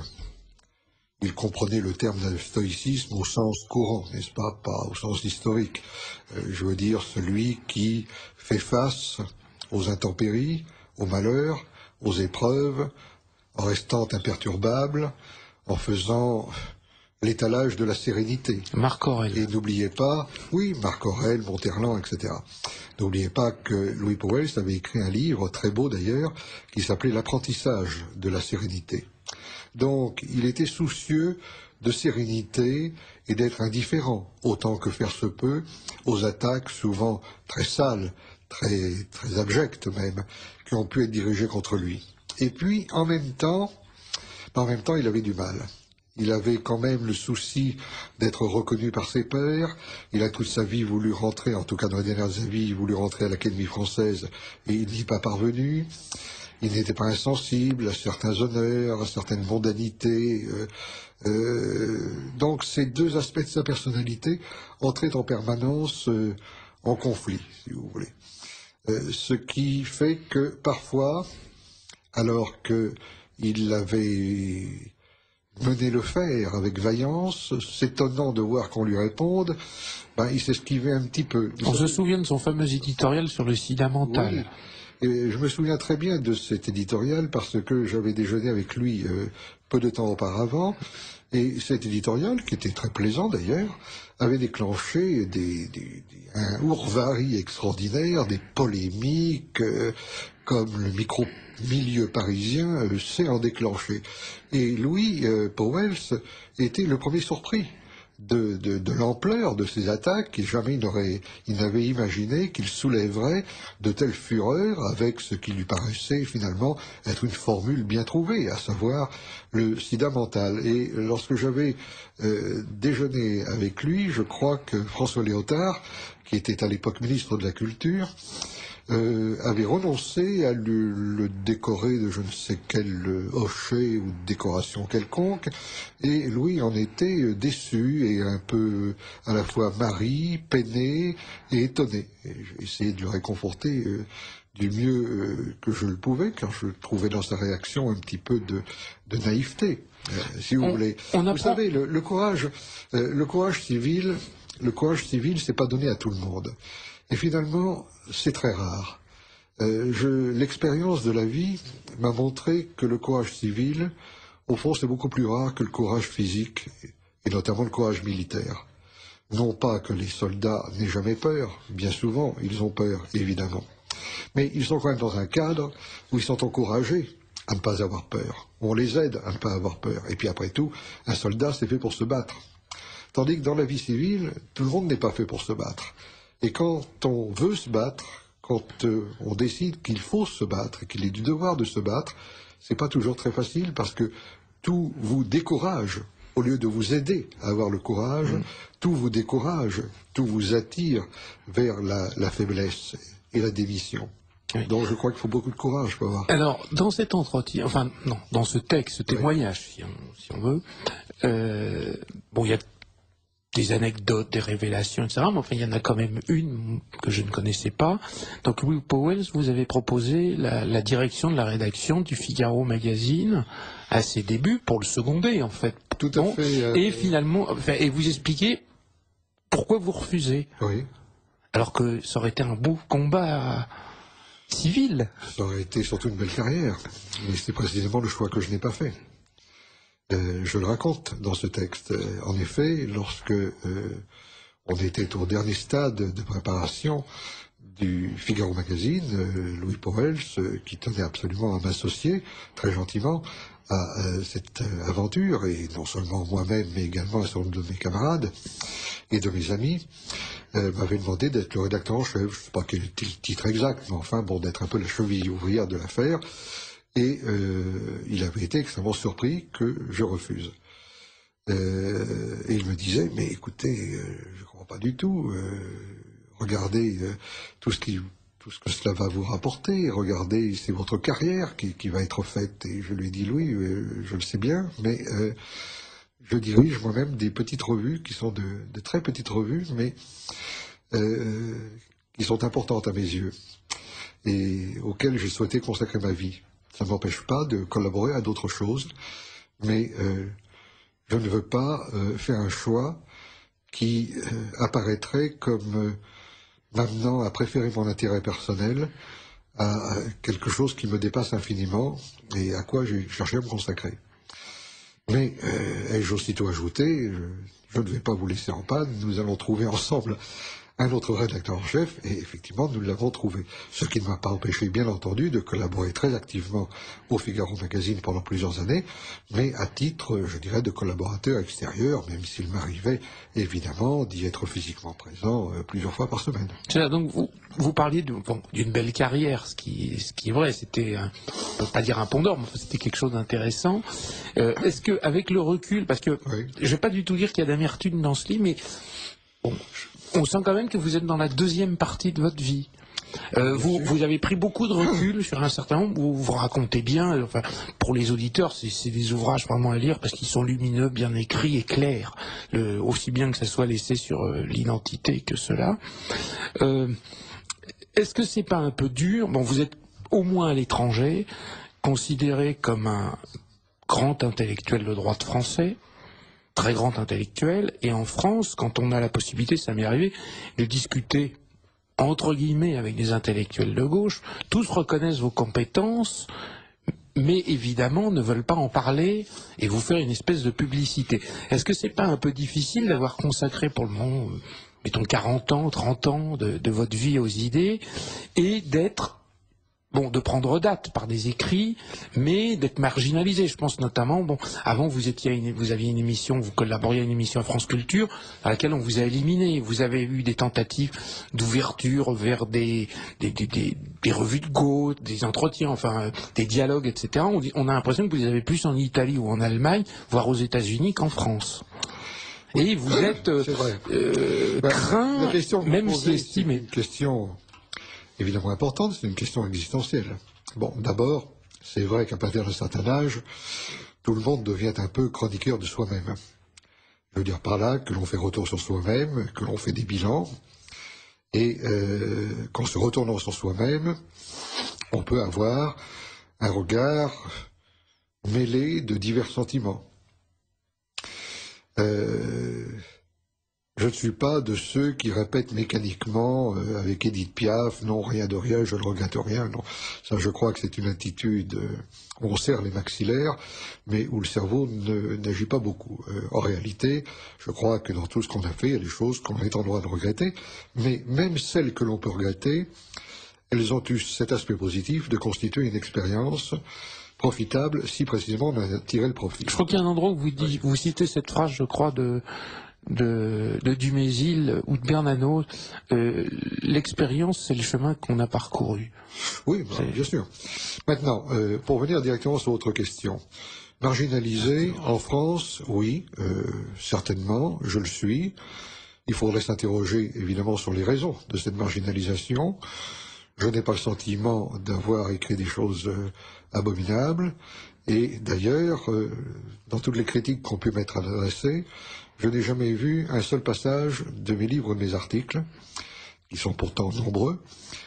Il comprenait le terme de stoïcisme au sens courant, n'est-ce pas, pas au sens historique. Euh, je veux dire celui qui fait face aux intempéries, aux malheurs, aux épreuves, en restant imperturbable, en faisant l'étalage de la sérénité. Marc Aurèle. Et n'oubliez pas, oui, Marc Aurèle, Monterland, et cetera. N'oubliez pas que Louis Pauwels avait écrit un livre, très beau d'ailleurs, qui s'appelait L'apprentissage de la sérénité. Donc, il était soucieux de sérénité et d'être indifférent, autant que faire se peut, aux attaques souvent très sales, très, très abjectes même, qui ont pu être dirigées contre lui. Et puis, en même temps, en même temps, il avait du mal. Il avait quand même le souci d'être reconnu par ses pairs. Il a toute sa vie voulu rentrer, en tout cas dans les dernières années, il voulu rentrer à l'Académie française et il n'y est pas parvenu. Il n'était pas insensible à certains honneurs, à certaines mondanités. Euh, euh, donc ces deux aspects de sa personnalité entraient en permanence euh, en conflit, si vous voulez. Euh, ce qui fait que parfois, alors qu'il avait mené le faire avec vaillance, s'étonnant de voir qu'on lui réponde, ben, il s'esquivait un petit peu. On se souvient de son fameux éditorial sur le sida mental. Oui. Et je me souviens très bien de cet éditorial parce que j'avais déjeuné avec lui euh, peu de temps auparavant. Et cet éditorial, qui était très plaisant d'ailleurs, avait déclenché des, des, des, un ourvari extraordinaire, des polémiques, euh, comme le micro-milieu parisien euh, sait en déclencher. Et Louis euh, Pauwels était le premier surpris de, de, de l'ampleur de ces attaques, et jamais il n'aurait, il n'avait imaginé qu'il soulèverait de telles fureurs avec ce qui lui paraissait finalement être une formule bien trouvée, à savoir le sida mental. Et lorsque j'avais euh, déjeuné avec lui, je crois que François Léotard, qui était à l'époque ministre de la Culture, Euh, avait renoncé à le, le décorer de je ne sais quel euh, hochet ou décoration quelconque, et Louis en était euh, déçu et un peu à la fois marri, peiné et étonné. Et j'ai essayé de le réconforter euh, du mieux euh, que je le pouvais, car je trouvais dans sa réaction un petit peu de, de naïveté, euh, si vous on, voulez. On vous apprend... savez, le, le courage, euh, le courage civil, le courage civil, c'est pas donné à tout le monde. Et finalement, c'est très rare. Euh, je, l'expérience de la vie m'a montré que le courage civil, au fond, c'est beaucoup plus rare que le courage physique, et notamment le courage militaire. Non pas que les soldats n'aient jamais peur, bien souvent, ils ont peur, évidemment. Mais ils sont quand même dans un cadre où ils sont encouragés à ne pas avoir peur. On les aide à ne pas avoir peur. Et puis après tout, un soldat, c'est fait pour se battre. Tandis que dans la vie civile, tout le monde n'est pas fait pour se battre. Et quand on veut se battre, quand euh, on décide qu'il faut se battre, qu'il est du devoir de se battre, c'est pas toujours très facile parce que tout vous décourage. Au lieu de vous aider à avoir le courage, mmh. tout vous décourage, tout vous attire vers la, la faiblesse et la démission. Oui. Donc je crois qu'il faut beaucoup de courage pour avoir. Alors, dans cet entretien, enfin, non, dans ce texte, ce témoignage, oui. si, on, si on veut, euh, bon, il y a des anecdotes, des révélations, et cetera, mais enfin, il y en a quand même une que je ne connaissais pas. Donc, Louis Pauwels, vous avez proposé la, la direction de la rédaction du Figaro Magazine à ses débuts pour le seconder, en fait. Tout à bon, fait. Euh, et finalement, enfin, et vous expliquez pourquoi vous refusez. Oui. Alors que ça aurait été un beau combat civil. Ça aurait été surtout une belle carrière. Mais c'est précisément le choix que je n'ai pas fait. Euh, je le raconte dans ce texte. Euh, en effet, lorsque euh, on était au dernier stade de préparation du Figaro Magazine, euh, Louis Pauwels, euh, qui tenait absolument à m'associer, très gentiment, à euh, cette euh, aventure, et non seulement moi-même, mais également un certain nombre de mes camarades et de mes amis, euh, m'avait demandé d'être le rédacteur en chef. Je ne sais pas quel était le titre exact, mais enfin, bon, d'être un peu la cheville ouvrière de l'affaire. Et euh, il avait été extrêmement surpris que je refuse. Euh, et il me disait, mais écoutez, euh, je ne crois pas du tout. Euh, regardez euh, tout ce qui, tout ce que cela va vous rapporter. Regardez, c'est votre carrière qui, qui va être faite. Et je lui ai dit, Louis, euh, je le sais bien, mais euh, je dirige moi-même des petites revues qui sont de, de très petites revues, mais euh, qui sont importantes à mes yeux et auxquelles j'ai souhaité consacrer ma vie. Ça ne m'empêche pas de collaborer à d'autres choses, mais euh, je ne veux pas euh, faire un choix qui euh, apparaîtrait comme euh, m'amenant à préférer mon intérêt personnel à, à quelque chose qui me dépasse infiniment et à quoi j'ai cherché à me consacrer. Mais euh, ai-je aussitôt ajouté, je, je ne vais pas vous laisser en panne, nous allons trouver ensemble un autre rédacteur en chef, et effectivement, nous l'avons trouvé. Ce qui ne m'a pas empêché, bien entendu, de collaborer très activement au Figaro Magazine pendant plusieurs années, mais à titre, je dirais, de collaborateur extérieur, même s'il m'arrivait, évidemment, d'y être physiquement présent euh, plusieurs fois par semaine. C'est donc vous, vous parliez de, bon, d'une belle carrière, ce qui, ce qui est vrai, c'était, un, on ne peut pas dire un pont d'or, mais c'était quelque chose d'intéressant. Euh, est-ce que, avec le recul, parce que oui. je ne vais pas du tout dire qu'il y a d'amertume dans ce livre, mais bon, on sent quand même que vous êtes dans la deuxième partie de votre vie. Euh, vous, vous avez pris beaucoup de recul sur un certain nombre, où vous racontez bien, enfin, pour les auditeurs, c'est, c'est des ouvrages vraiment à lire parce qu'ils sont lumineux, bien écrits et clairs, le, aussi bien que ça soit laissé sur euh, l'identité que cela. Euh, est-ce que c'est pas un peu dur? Bon, vous êtes au moins à l'étranger, considéré comme un grand intellectuel de droite français, très grand intellectuel, et en France, quand on a la possibilité, ça m'est arrivé, de discuter entre guillemets avec des intellectuels de gauche, tous reconnaissent vos compétences, mais évidemment ne veulent pas en parler et vous faire une espèce de publicité. Est-ce que c'est pas un peu difficile d'avoir consacré pour le moment, euh, mettons quarante ans, trente ans de, de votre vie aux idées, et d'être Bon, de prendre date par des écrits, mais d'être marginalisé. Je pense notamment, bon, avant vous étiez, une, vous aviez une émission, vous collaboriez à une émission à France Culture, à laquelle on vous a éliminé. Vous avez eu des tentatives d'ouverture vers des, des, des, des, des revues de gauche, des entretiens, enfin, des dialogues, et cetera. On, dit, on a l'impression que vous avez plus en Italie ou en Allemagne, voire aux États-Unis qu'en France. Oui. Et vous êtes euh, euh, ben, craint, même si estimé. Une question évidemment importante, c'est une question existentielle. Bon, d'abord, c'est vrai qu'à partir d'un certain âge, tout le monde devient un peu chroniqueur de soi-même. Je veux dire par là que l'on fait retour sur soi-même, que l'on fait des bilans, et euh, qu'en se retournant sur soi-même, on peut avoir un regard mêlé de divers sentiments. Euh... Je ne suis pas de ceux qui répètent mécaniquement euh, avec Édith Piaf, non, rien de rien, je ne regrette rien, non. Ça, je crois que c'est une attitude euh, où on serre les maxillaires, mais où le cerveau ne, n'agit pas beaucoup. Euh, en réalité, je crois que dans tout ce qu'on a fait, il y a des choses qu'on est en droit de regretter, mais même celles que l'on peut regretter, elles ont eu cet aspect positif de constituer une expérience profitable, si précisément on a tiré le profit. Je crois qu'il y a un endroit où vous, dites, vous citez cette phrase, je crois, de... de, de Dumézil ou de Bernanos, euh, l'expérience, c'est le chemin qu'on a parcouru. Oui, bah, bien sûr. Maintenant, euh, pour venir directement sur votre question, marginalisé en France, oui, euh, certainement, je le suis. Il faudrait s'interroger évidemment sur les raisons de cette marginalisation. Je n'ai pas le sentiment d'avoir écrit des choses euh, abominables. Et d'ailleurs, euh, dans toutes les critiques qu'on peut m'être adressées, je n'ai jamais vu un seul passage de mes livres, de mes articles, qui sont pourtant nombreux,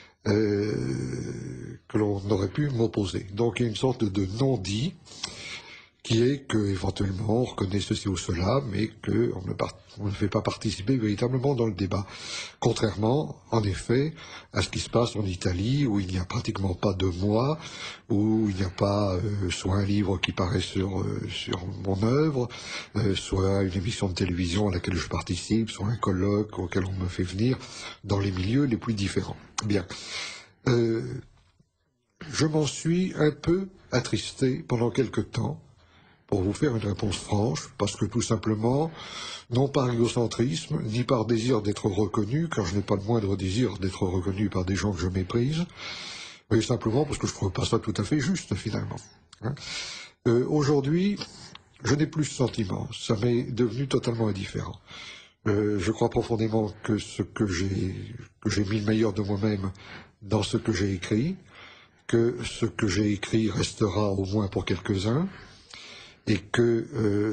euh, que l'on aurait pu m'opposer. Donc il y a une sorte de non-dit qui est que éventuellement on reconnaît ceci ou cela, mais qu'on ne, part... on ne fait pas participer véritablement dans le débat. Contrairement, en effet, à ce qui se passe en Italie, où il n'y a pratiquement pas de moi, où il n'y a pas euh, soit un livre qui paraît sur, euh, sur mon œuvre, euh, soit une émission de télévision à laquelle je participe, soit un colloque auquel on me fait venir, dans les milieux les plus différents. Bien. Euh, je m'en suis un peu attristé pendant quelque temps, pour vous faire une réponse franche, parce que tout simplement, non par égocentrisme, ni par désir d'être reconnu, car je n'ai pas le moindre désir d'être reconnu par des gens que je méprise, mais simplement parce que je ne trouve pas ça tout à fait juste, finalement. Hein. Euh, aujourd'hui, je n'ai plus ce sentiment, ça m'est devenu totalement indifférent. Euh, je crois profondément que ce que j'ai, que j'ai mis le meilleur de moi-même dans ce que j'ai écrit, que ce que j'ai écrit restera au moins pour quelques-uns, et que euh,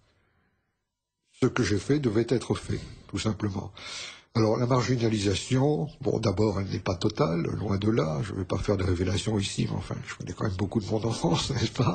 ce que j'ai fait devait être fait, tout simplement. Alors, la marginalisation, bon, d'abord, elle n'est pas totale, loin de là, je ne vais pas faire de révélations ici, mais enfin, je connais quand même beaucoup de monde en France, n'est-ce pas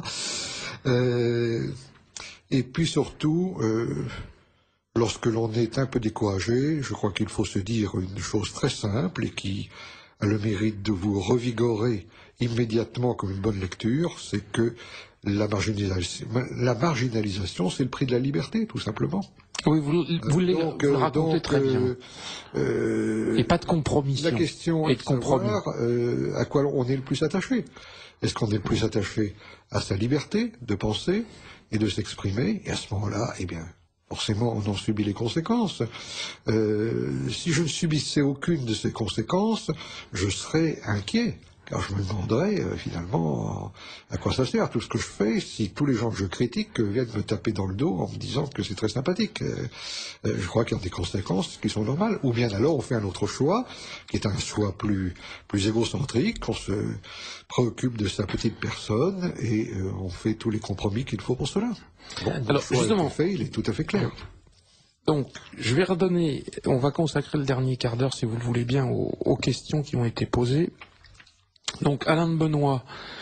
euh, Et puis surtout, euh, lorsque l'on est un peu découragé, je crois qu'il faut se dire une chose très simple et qui a le mérite de vous revigorer immédiatement comme une bonne lecture, c'est que La marginalisation, la marginalisation, c'est le prix de la liberté, tout simplement. Oui, vous, vous, les, donc, vous le racontez donc, très bien. Euh, euh, Et pas de compromission. La question et est de savoir euh, à quoi on est le plus attaché. Est-ce qu'on est le plus attaché à sa liberté de penser et de s'exprimer? Et à ce moment-là, eh bien, forcément, on en subit les conséquences. Euh, si je ne subissais aucune de ces conséquences, je serais inquiet. Car je me demanderais, euh, finalement, à quoi ça sert tout ce que je fais si tous les gens que je critique euh, viennent me taper dans le dos en me disant que c'est très sympathique. Euh, euh, je crois qu'il y a des conséquences qui sont normales. Ou bien alors on fait un autre choix, qui est un choix plus, plus égocentrique, on se préoccupe de sa petite personne et euh, on fait tous les compromis qu'il faut pour cela. Bon, alors, le choix justement, fait, il est tout à fait clair. Donc, je vais redonner, on va consacrer le dernier quart d'heure, si vous le voulez bien, aux, aux questions qui ont été posées. Donc Alain de Benoît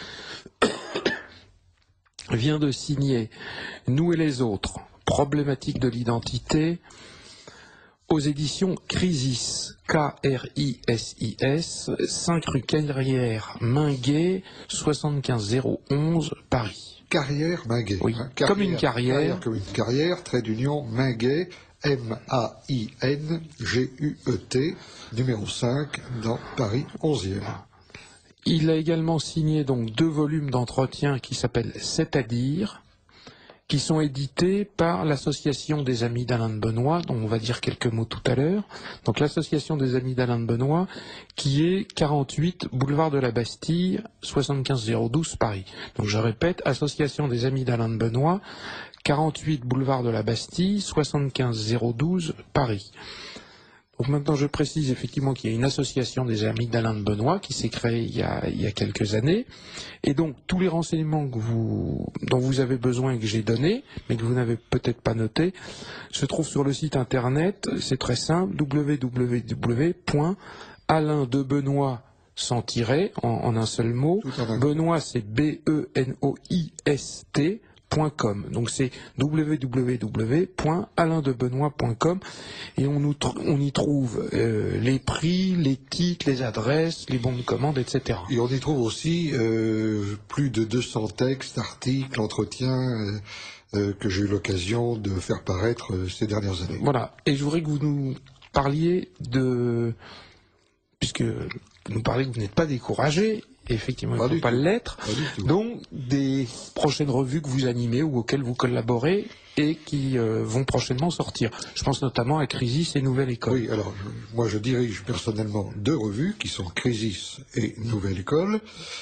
vient de signer Nous et les autres, problématique de l'identité, aux éditions Crisis, K R I S I S, cinq rue Carrière Minguet, soixante-quinze zéro onze, Paris. Carrière Minguet. Oui, hein, carrière, comme une carrière. carrière. Comme une carrière, trait d'union Minguet, M A I N G U E T, numéro cinq, dans Paris onzième. Il a également signé donc deux volumes d'entretien qui s'appellent C'est-à-dire, qui sont édités par l'Association des Amis d'Alain de Benoît, dont on va dire quelques mots tout à l'heure. Donc l'Association des Amis d'Alain de Benoît, qui est quarante-huit boulevard de la Bastille, soixante-quinze zéro douze Paris. Donc je répète, Association des Amis d'Alain de Benoît, quarante-huit boulevard de la Bastille, soixante-quinze zéro douze Paris. Donc maintenant, je précise effectivement qu'il y a une association des Amis d'Alain de Benoît qui s'est créée il y a, il y a quelques années. Et donc, tous les renseignements que vous, dont vous avez besoin et que j'ai donnés, mais que vous n'avez peut-être pas notés, se trouvent sur le site internet. C'est très simple, w w w point alain de benoît sans tiret, en, en un seul mot. Benoît, c'est B E N O I S T. .com. Donc c'est w w w point alain de benoît point com et on, nous on y trouve euh, les prix, les titres, les adresses, les bons de commande, et cetera. Et on y trouve aussi euh, plus de deux cents textes, articles, entretiens euh, euh, que j'ai eu l'occasion de faire paraître euh, ces dernières années. Voilà. Et je voudrais que vous nous parliez de... Puisque vous nous parlez que vous n'êtes pas découragé, effectivement, Pas il ne du faut pas tout. l'être. Pas du tout. Donc, des prochaines revues que vous animez ou auxquelles vous collaborez et qui euh, vont prochainement sortir. Je pense notamment à Crisis et Nouvelle École. Oui, alors je- moi je dirige personnellement deux revues qui sont Crisis et Nouvelle École.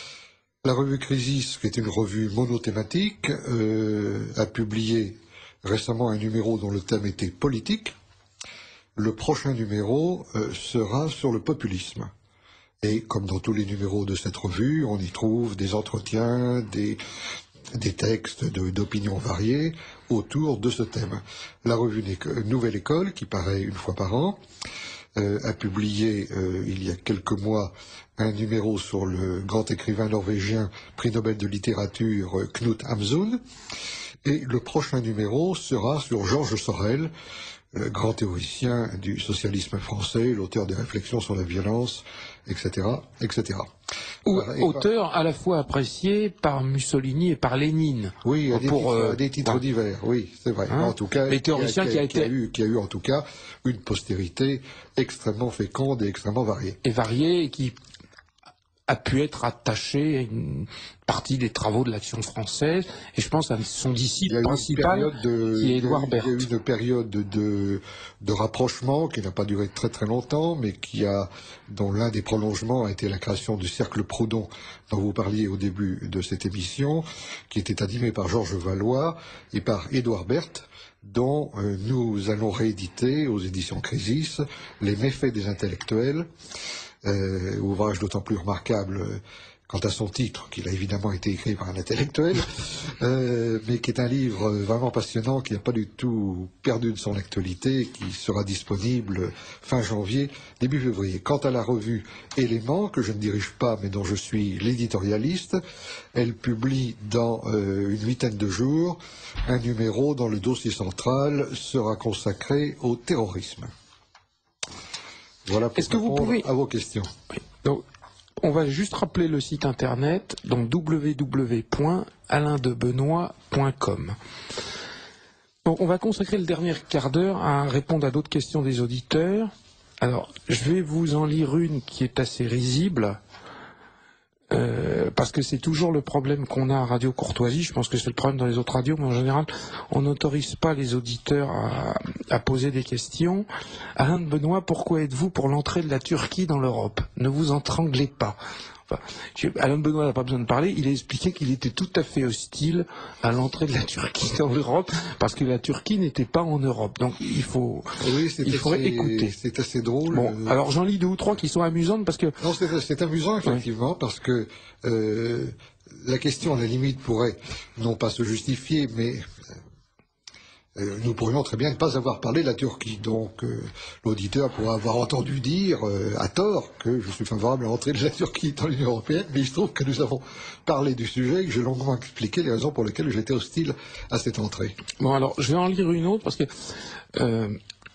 La revue Crisis, qui est une revue monothématique, euh, a publié récemment un numéro dont le thème était politique. Le prochain numéro euh, sera sur le populisme. Et comme dans tous les numéros de cette revue, on y trouve des entretiens, des, des textes de- d'opinions variées autour de ce thème. La revue Né- Nouvelle École, qui paraît une fois par an, euh, a publié euh, il y a quelques mois un numéro sur le grand écrivain norvégien, prix Nobel de littérature, euh, Knut Hamsun. Et le prochain numéro sera sur Georges Sorel, le grand théoricien du socialisme français, l'auteur des réflexions sur la violence, et cetera, et cetera. Ou Voilà, et auteur à la fois apprécié par Mussolini et par Lénine. Oui, à des Pour, titres, euh, à des titres voilà. divers, oui, c'est vrai. Hein, en tout cas, les théoriciens qui a qui a, été- eu, qui a eu en tout cas une postérité extrêmement féconde et extrêmement variée. Et varié et qui a pu être attaché à une partie des travaux de l'Action française. Et je pense à son Il y disciple a eu une principal, période de, qui est il y a eu- Édouard il y a eu Berthe. une période de, de, de rapprochement qui n'a pas duré très très longtemps, mais qui a, dont l'un des prolongements a été la création du Cercle Proudhon, dont vous parliez au début de cette émission, qui était animé par Georges Valois et par Édouard Berthe, dont euh, nous allons rééditer aux éditions Crisis Les méfaits des intellectuels, euh, ouvrage d'autant plus remarquable euh, quant à son titre, qu'il a évidemment été écrit par un intellectuel, euh, mais qui est un livre vraiment passionnant, qui n'a pas du tout perdu de son actualité, qui sera disponible fin janvier, début février. Quant à la revue Éléments, que je ne dirige pas, mais dont je suis l'éditorialiste, elle publie dans euh, une huitaine de jours un numéro dont le dossier central sera consacré au terrorisme. Voilà pour Est-ce que vous répondre pouvez- à vos questions. Donc, on va juste rappeler le site internet, donc w w w point alain de benoît point com. Donc, on va consacrer le dernier quart d'heure à répondre à d'autres questions des auditeurs. Alors, je vais vous en lire une qui est assez risible, euh, parce que c'est toujours le problème qu'on a à Radio Courtoisie. Je pense que c'est le problème dans les autres radios, mais en général, on n'autorise pas les auditeurs à, à poser des questions. Alain de Benoît, pourquoi êtes-vous pour l'entrée de la Turquie dans l'Europe? Ne vous entranglez pas. Enfin, je- Alain de Benoît n'a pas besoin de parler, il a expliqué qu'il était tout à fait hostile à l'entrée de la Turquie dans l'Europe, parce que la Turquie n'était pas en Europe. Donc il faut... Oui, c'est Il faudrait assez- écouter. C'est assez drôle. Bon, Euh, alors j'en lis deux ou trois qui sont amusantes, parce que... Non, c'est c'est amusant, effectivement, parce que euh, la question, à la limite, pourrait non pas se justifier, mais euh, nous pourrions très bien ne pas avoir parlé de la Turquie. Donc, euh, l'auditeur pourra avoir entendu dire, euh, à tort, que je suis favorable à l'entrée de la Turquie dans l'Union européenne, mais il se trouve que nous avons parlé du sujet et que j'ai longuement expliqué les raisons pour lesquelles j'étais hostile à cette entrée. Bon, alors, je vais en lire une autre parce que, euh,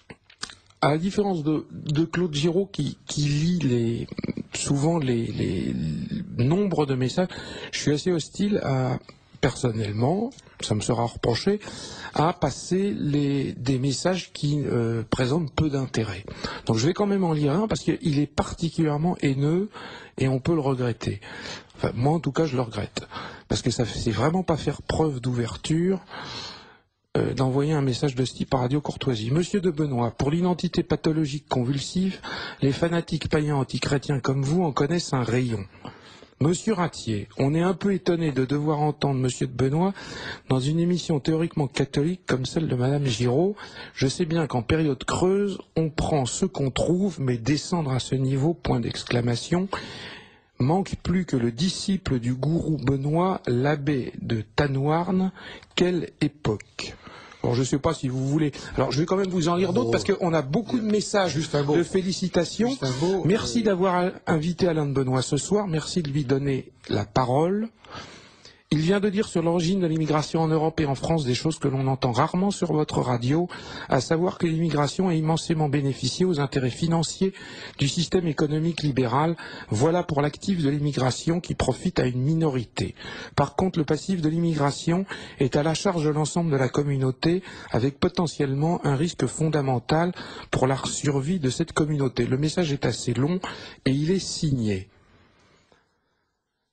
à la différence de, de Claude Giraud qui, qui lit les, souvent les, les nombres de messages, je suis assez hostile à, personnellement, ça me sera reproché, à passer les, des messages qui euh, présentent peu d'intérêt. Donc je vais quand même en lire un parce qu'il est particulièrement haineux et on peut le regretter. Enfin, moi en tout cas je le regrette. Parce que ça c'est vraiment pas faire preuve d'ouverture euh, d'envoyer un message de ce type à Radio Courtoisie. Monsieur de Benoît, pour l'identité pathologique convulsive, les fanatiques païens antichrétiens comme vous en connaissent un rayon. Monsieur Ratier, on est un peu étonné de devoir entendre Monsieur de Benoît dans une émission théoriquement catholique comme celle de Madame Giraud. Je sais bien qu'en période creuse, on prend ce qu'on trouve, mais descendre à ce niveau, point d'exclamation, manque plus que le disciple du gourou Benoît, l'abbé de Tanouarn. Quelle époque! Alors je ne sais pas si vous voulez... Alors je vais quand même vous en lire d'autres Oh. parce qu'on a beaucoup de messages Juste un mot. de félicitations. Juste un mot, Merci euh, d'avoir invité Alain de Benoît ce soir. Merci de lui donner la parole. Il vient de dire sur l'origine de l'immigration en Europe et en France des choses que l'on entend rarement sur votre radio, à savoir que l'immigration a immensément bénéficié aux intérêts financiers du système économique libéral. Voilà pour l'actif de l'immigration qui profite à une minorité. Par contre, le passif de l'immigration est à la charge de l'ensemble de la communauté, avec potentiellement un risque fondamental pour la survie de cette communauté. Le message est assez long et il est signé.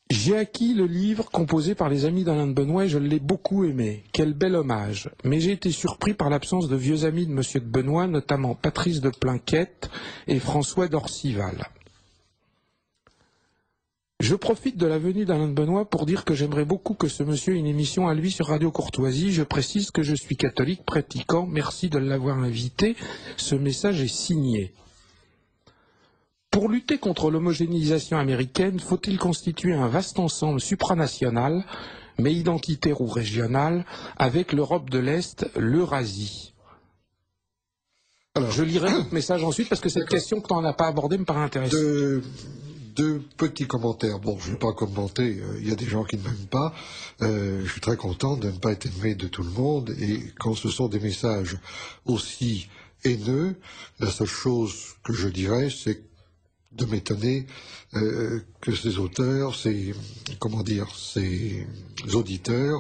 J'ai acquis le livre composé par les amis d'Alain de Benoît et je l'ai beaucoup aimé. Quel bel hommage. Mais j'ai été surpris par l'absence de vieux amis de Monsieur de Benoît, notamment Patrice de Plinquette et François d'Orcival. Je profite de la venue d'Alain de Benoît pour dire que j'aimerais beaucoup que ce monsieur ait une émission à lui sur Radio Courtoisie. Je précise que je suis catholique pratiquant. Merci de l'avoir invité. Ce message est signé. Pour lutter contre l'homogénéisation américaine, faut-il constituer un vaste ensemble supranational, mais identitaire ou régional, avec l'Europe de l'Est, l'Eurasie? Alors, je lirai votre message ensuite, parce que cette question que tu n'en as pas abordée me paraît intéressante. Deux, deux petits commentaires. Bon, je ne vais pas commenter, il y a des gens qui ne m'aiment pas. Euh, je suis très content de ne pas être aimé de tout le monde, et quand ce sont des messages aussi haineux, la seule chose que je dirais, c'est de m'étonner euh, que ces auteurs, ces comment dire, ces auditeurs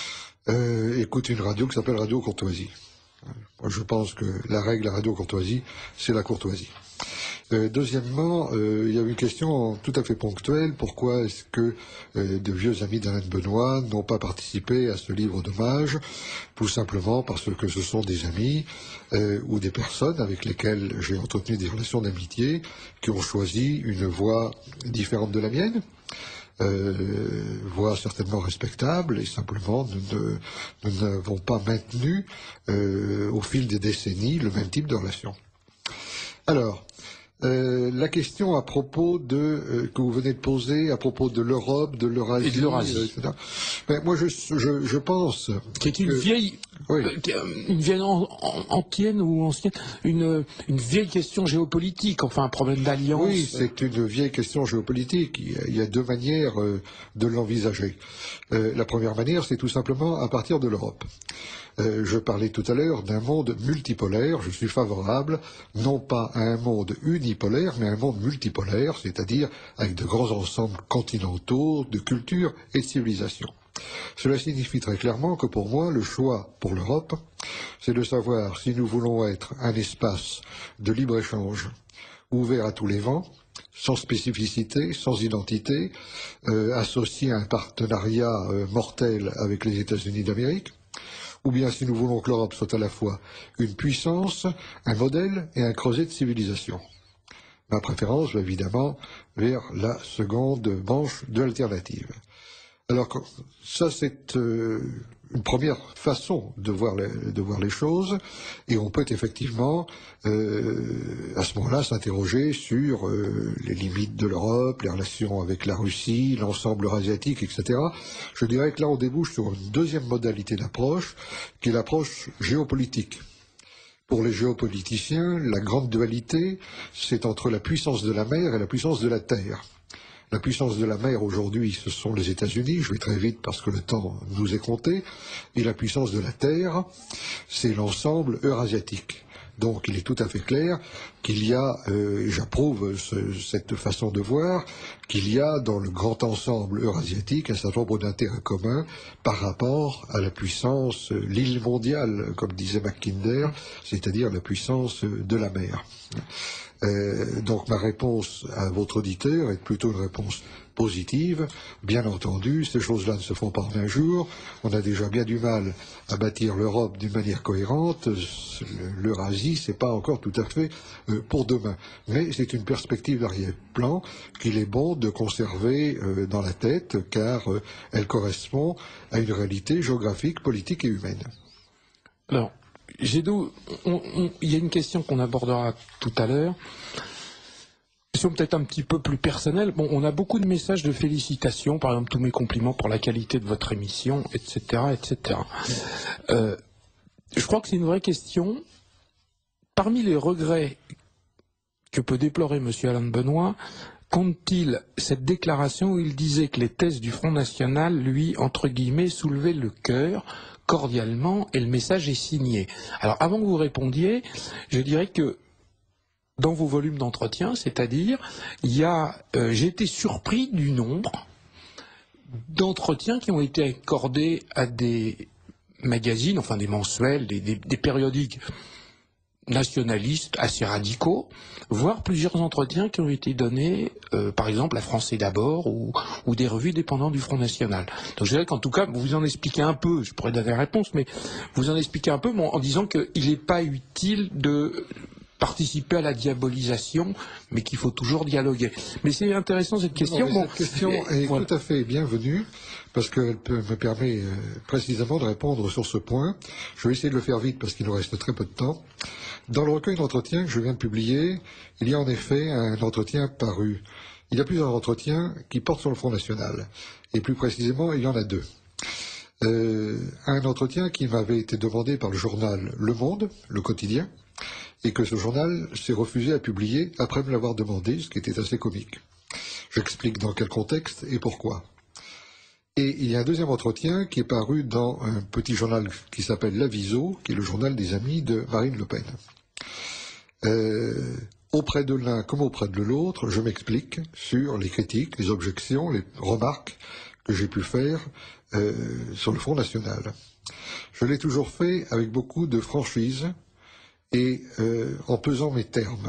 euh, écoutent une radio qui s'appelle Radio Courtoisie. Moi, je pense que la règle à Radio Courtoisie, c'est la courtoisie. Euh, deuxièmement, euh, il y a une question tout à fait ponctuelle. Pourquoi est-ce que euh, de vieux amis d'Alain de Benoît n'ont pas participé à ce livre d'hommage? Tout simplement parce que ce sont des amis euh, ou des personnes avec lesquelles j'ai entretenu des relations d'amitié qui ont choisi une voie différente de la mienne. Euh, voie certainement respectable, et simplement nous, ne, nous n'avons pas maintenu euh, au fil des décennies le même type de relation. Alors, Euh, la question à propos de euh, que vous venez de poser à propos de l'Europe, de l'Eurasie, et de l'Eurasie. Euh, et cetera. Ben, moi, je, je, je pense qui est une que, vieille, oui. une vieille an, an, ancienne ou ancienne, une, une vieille question géopolitique, enfin un problème d'alliance. Oui, c'est une vieille question géopolitique. Il y a, il y a deux manières euh, de l'envisager. Euh, la première manière, c'est tout simplement à partir de l'Europe. Euh, je parlais tout à l'heure d'un monde multipolaire. Je suis favorable, non pas à un monde unipolaire, mais à un monde multipolaire, c'est-à-dire avec de grands ensembles continentaux, de cultures et de civilisations. Cela signifie très clairement que pour moi, le choix pour l'Europe, c'est de savoir si nous voulons être un espace de libre-échange ouvert à tous les vents, sans spécificité, sans identité, euh, associé à un partenariat euh, mortel avec les États-Unis d'Amérique, ou bien si nous voulons que l'Europe soit à la fois une puissance, un modèle et un creuset de civilisation. Ma préférence va évidemment vers la seconde branche de l'alternative. Alors ça, c'est euh, une première façon de voir les, de voir les choses, et on peut effectivement, euh, à ce moment-là, s'interroger sur euh, les limites de l'Europe, les relations avec la Russie, l'ensemble eurasiatique, et cetera. Je dirais que là, on débouche sur une deuxième modalité d'approche, qui est l'approche géopolitique. Pour les géopoliticiens, la grande dualité, c'est entre la puissance de la mer et la puissance de la terre. La puissance de la mer aujourd'hui, ce sont les États-Unis, je vais très vite parce que le temps nous est compté, et la puissance de la terre, c'est l'ensemble eurasiatique. Donc il est tout à fait clair qu'il y a, euh, et j'approuve ce, cette façon de voir, qu'il y a dans le grand ensemble eurasiatique un certain nombre d'intérêts communs par rapport à la puissance, euh, l'île mondiale, comme disait Mackinder, c'est-à-dire la puissance de la mer. Euh, donc ma réponse à votre auditeur est plutôt une réponse positive. Bien entendu, ces choses-là ne se font pas en un jour. On a déjà bien du mal à bâtir l'Europe d'une manière cohérente. L'Eurasie, c'est pas encore tout à fait euh, pour demain. Mais c'est une perspective d'arrière-plan qu'il est bon de conserver euh, dans la tête, car euh, elle correspond à une réalité géographique, politique et humaine. Alors, Gédo, il y a une question qu'on abordera tout à l'heure. Question peut-être un petit peu plus personnelle. Bon, on a beaucoup de messages de félicitations, par exemple tous mes compliments pour la qualité de votre émission, et cetera, et cetera. Euh, je crois que c'est une vraie question. Parmi les regrets que peut déplorer M. Alain de Benoît, compte-t-il cette déclaration où il disait que les thèses du Front National, lui, entre guillemets, soulevaient le cœur cordialement, et le message est signé. Alors, avant que vous répondiez, je dirais que dans vos volumes d'entretien, c'est-à-dire, il y a, euh, j'ai été surpris du nombre d'entretiens qui ont été accordés à des magazines, enfin des mensuels, des, des, des périodiques nationalistes assez radicaux, voire plusieurs entretiens qui ont été donnés, euh, par exemple à Français d'abord ou, ou des revues dépendantes du Front National. Donc je dirais qu'en tout cas, vous en expliquez un peu, je pourrais donner la réponse, mais vous en expliquez un peu bon, en disant qu'il n'est pas utile de participer à la diabolisation, mais qu'il faut toujours dialoguer. Mais c'est intéressant cette question. Non, bon, cette question est voilà. tout à fait bienvenue, parce qu'elle me permet euh, précisément de répondre sur ce point. Je vais essayer de le faire vite, parce qu'il nous reste très peu de temps. Dans le recueil d'entretiens que je viens de publier, il y a en effet un entretien paru. Il y a plusieurs entretiens qui portent sur le Front National, et plus précisément, il y en a deux. Euh, un entretien qui m'avait été demandé par le journal Le Monde, le quotidien, et que ce journal s'est refusé à publier après me l'avoir demandé, ce qui était assez comique. J'explique dans quel contexte et pourquoi. Et il y a un deuxième entretien qui est paru dans un petit journal qui s'appelle L'Aviso, qui est le journal des amis de Marine Le Pen. Euh, auprès de l'un comme auprès de l'autre, je m'explique sur les critiques, les objections, les remarques que j'ai pu faire euh, sur le Front National. Je l'ai toujours fait avec beaucoup de franchise, et euh, en pesant mes termes.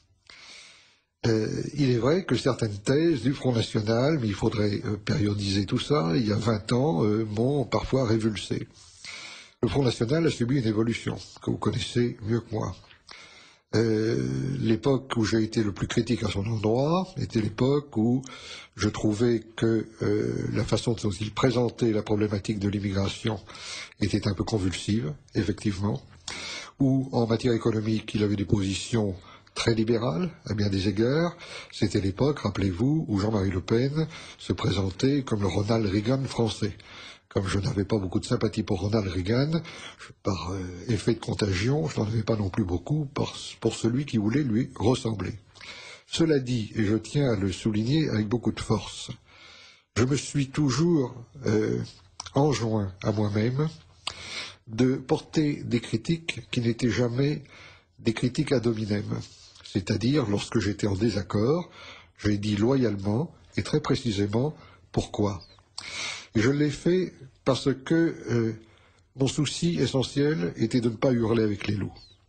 Euh, il est vrai que certaines thèses du Front National, mais il faudrait euh, périodiser tout ça, il y a vingt ans, euh, m'ont parfois révulsé. Le Front National a subi une évolution, que vous connaissez mieux que moi. Euh, l'époque où j'ai été le plus critique à son endroit était l'époque où je trouvais que euh, la façon dont il présentait la problématique de l'immigration était un peu convulsive, effectivement, où en matière économique, il avait des positions très libérales, à bien des égards. C'était l'époque, rappelez-vous, où Jean-Marie Le Pen se présentait comme le Ronald Reagan français. Comme je n'avais pas beaucoup de sympathie pour Ronald Reagan, par euh, effet de contagion, je n'en avais pas non plus beaucoup pour, pour celui qui voulait lui ressembler. Cela dit, et je tiens à le souligner avec beaucoup de force, je me suis toujours euh, enjoint à moi-même de porter des critiques qui n'étaient jamais des critiques ad hominem. C'est-à-dire, lorsque j'étais en désaccord, j'ai dit loyalement et très précisément pourquoi. Et je l'ai fait parce que euh, mon souci essentiel était de ne pas hurler avec les loups.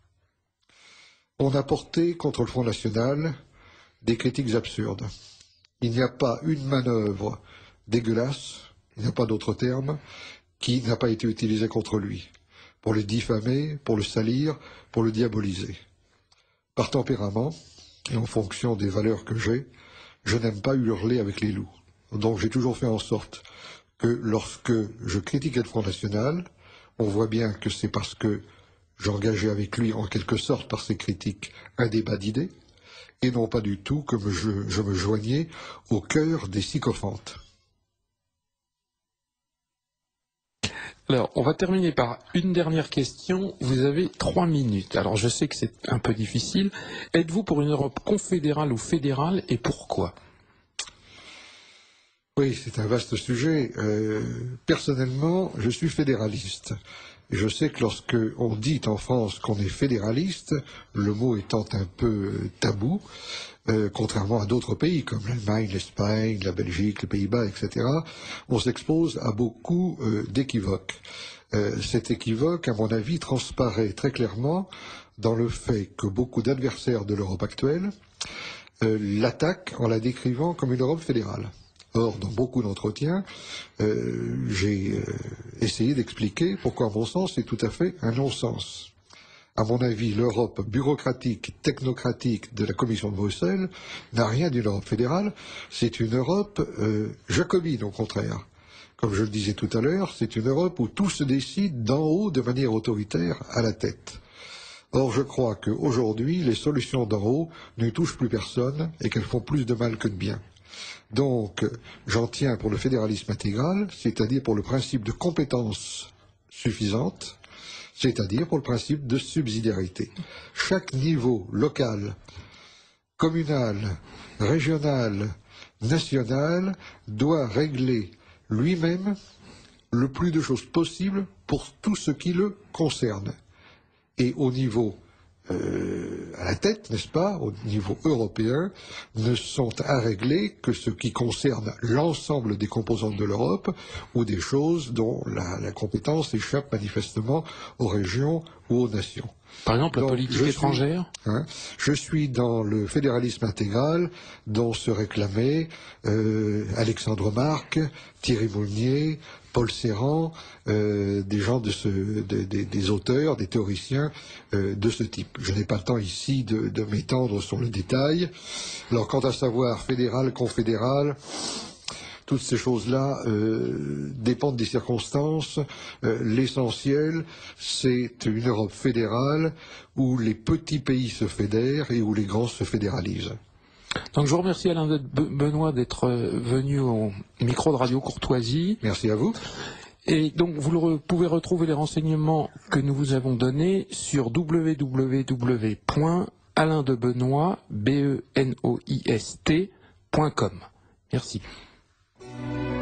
On a porté contre le Front National des critiques absurdes. Il n'y a pas une manœuvre dégueulasse, il n'y a pas d'autre terme, qui n'a pas été utilisé contre lui, pour le diffamer, pour le salir, pour le diaboliser. Par tempérament, et en fonction des valeurs que j'ai, je n'aime pas hurler avec les loups. Donc j'ai toujours fait en sorte que lorsque je critiquais le Front National, on voit bien que c'est parce que j'engageais avec lui, en quelque sorte, par ces critiques, un débat d'idées, et non pas du tout que je, je me joignais au cœur des sycophantes. Alors, on va terminer par une dernière question. Vous avez trois minutes. Alors, je sais que c'est un peu difficile. Êtes-vous pour une Europe confédérale ou fédérale et pourquoi ? Oui, c'est un vaste sujet. Euh, personnellement, je suis fédéraliste. Et je sais que lorsque on dit en France qu'on est fédéraliste, le mot étant un peu tabou, euh, contrairement à d'autres pays comme l'Allemagne, l'Espagne, la Belgique, les Pays-Bas, et cetera, on s'expose à beaucoup euh, d'équivoques. Euh, cet équivoque, à mon avis, transparaît très clairement dans le fait que beaucoup d'adversaires de l'Europe actuelle euh, l'attaquent en la décrivant comme une Europe fédérale. Or, dans beaucoup d'entretiens, euh, j'ai euh, essayé d'expliquer pourquoi, à mon sens, c'est tout à fait un non-sens. À mon avis, l'Europe bureaucratique, technocratique de la Commission de Bruxelles n'a rien d'une Europe fédérale. C'est une Europe euh, jacobine, au contraire. Comme je le disais tout à l'heure, c'est une Europe où tout se décide d'en haut de manière autoritaire à la tête. Or, je crois qu'aujourd'hui, les solutions d'en haut ne touchent plus personne et qu'elles font plus de mal que de bien. Donc, j'en tiens pour le fédéralisme intégral, c'est-à-dire pour le principe de compétence suffisante, c'est-à-dire pour le principe de subsidiarité. Chaque niveau local, communal, régional, national doit régler lui-même le plus de choses possible pour tout ce qui le concerne. Et au niveau euh, à la tête, n'est-ce pas, au niveau européen, ne sont à régler que ce qui concerne l'ensemble des composantes de l'Europe ou des choses dont la, la compétence échappe manifestement aux régions ou aux nations. Par exemple, la Donc, politique je étrangère suis, hein, je suis dans le fédéralisme intégral dont se réclamaient euh, Alexandre Marc, Thierry Mounier, Paul Ceran, euh, des gens de ce, de, de, des auteurs, des théoriciens euh, de ce type. Je n'ai pas le temps ici de, de m'étendre sur le détail. Alors, quant à savoir fédéral, confédéral, toutes ces choses-là euh, dépendent des circonstances. Euh, l'essentiel, c'est une Europe fédérale où les petits pays se fédèrent et où les grands se fédéralisent. Donc je vous remercie Alain de Benoît d'être venu au micro de Radio Courtoisie. Merci à vous. Et donc vous le, pouvez retrouver les renseignements que nous vous avons donnés sur w w w point alain de benoît point com. Merci.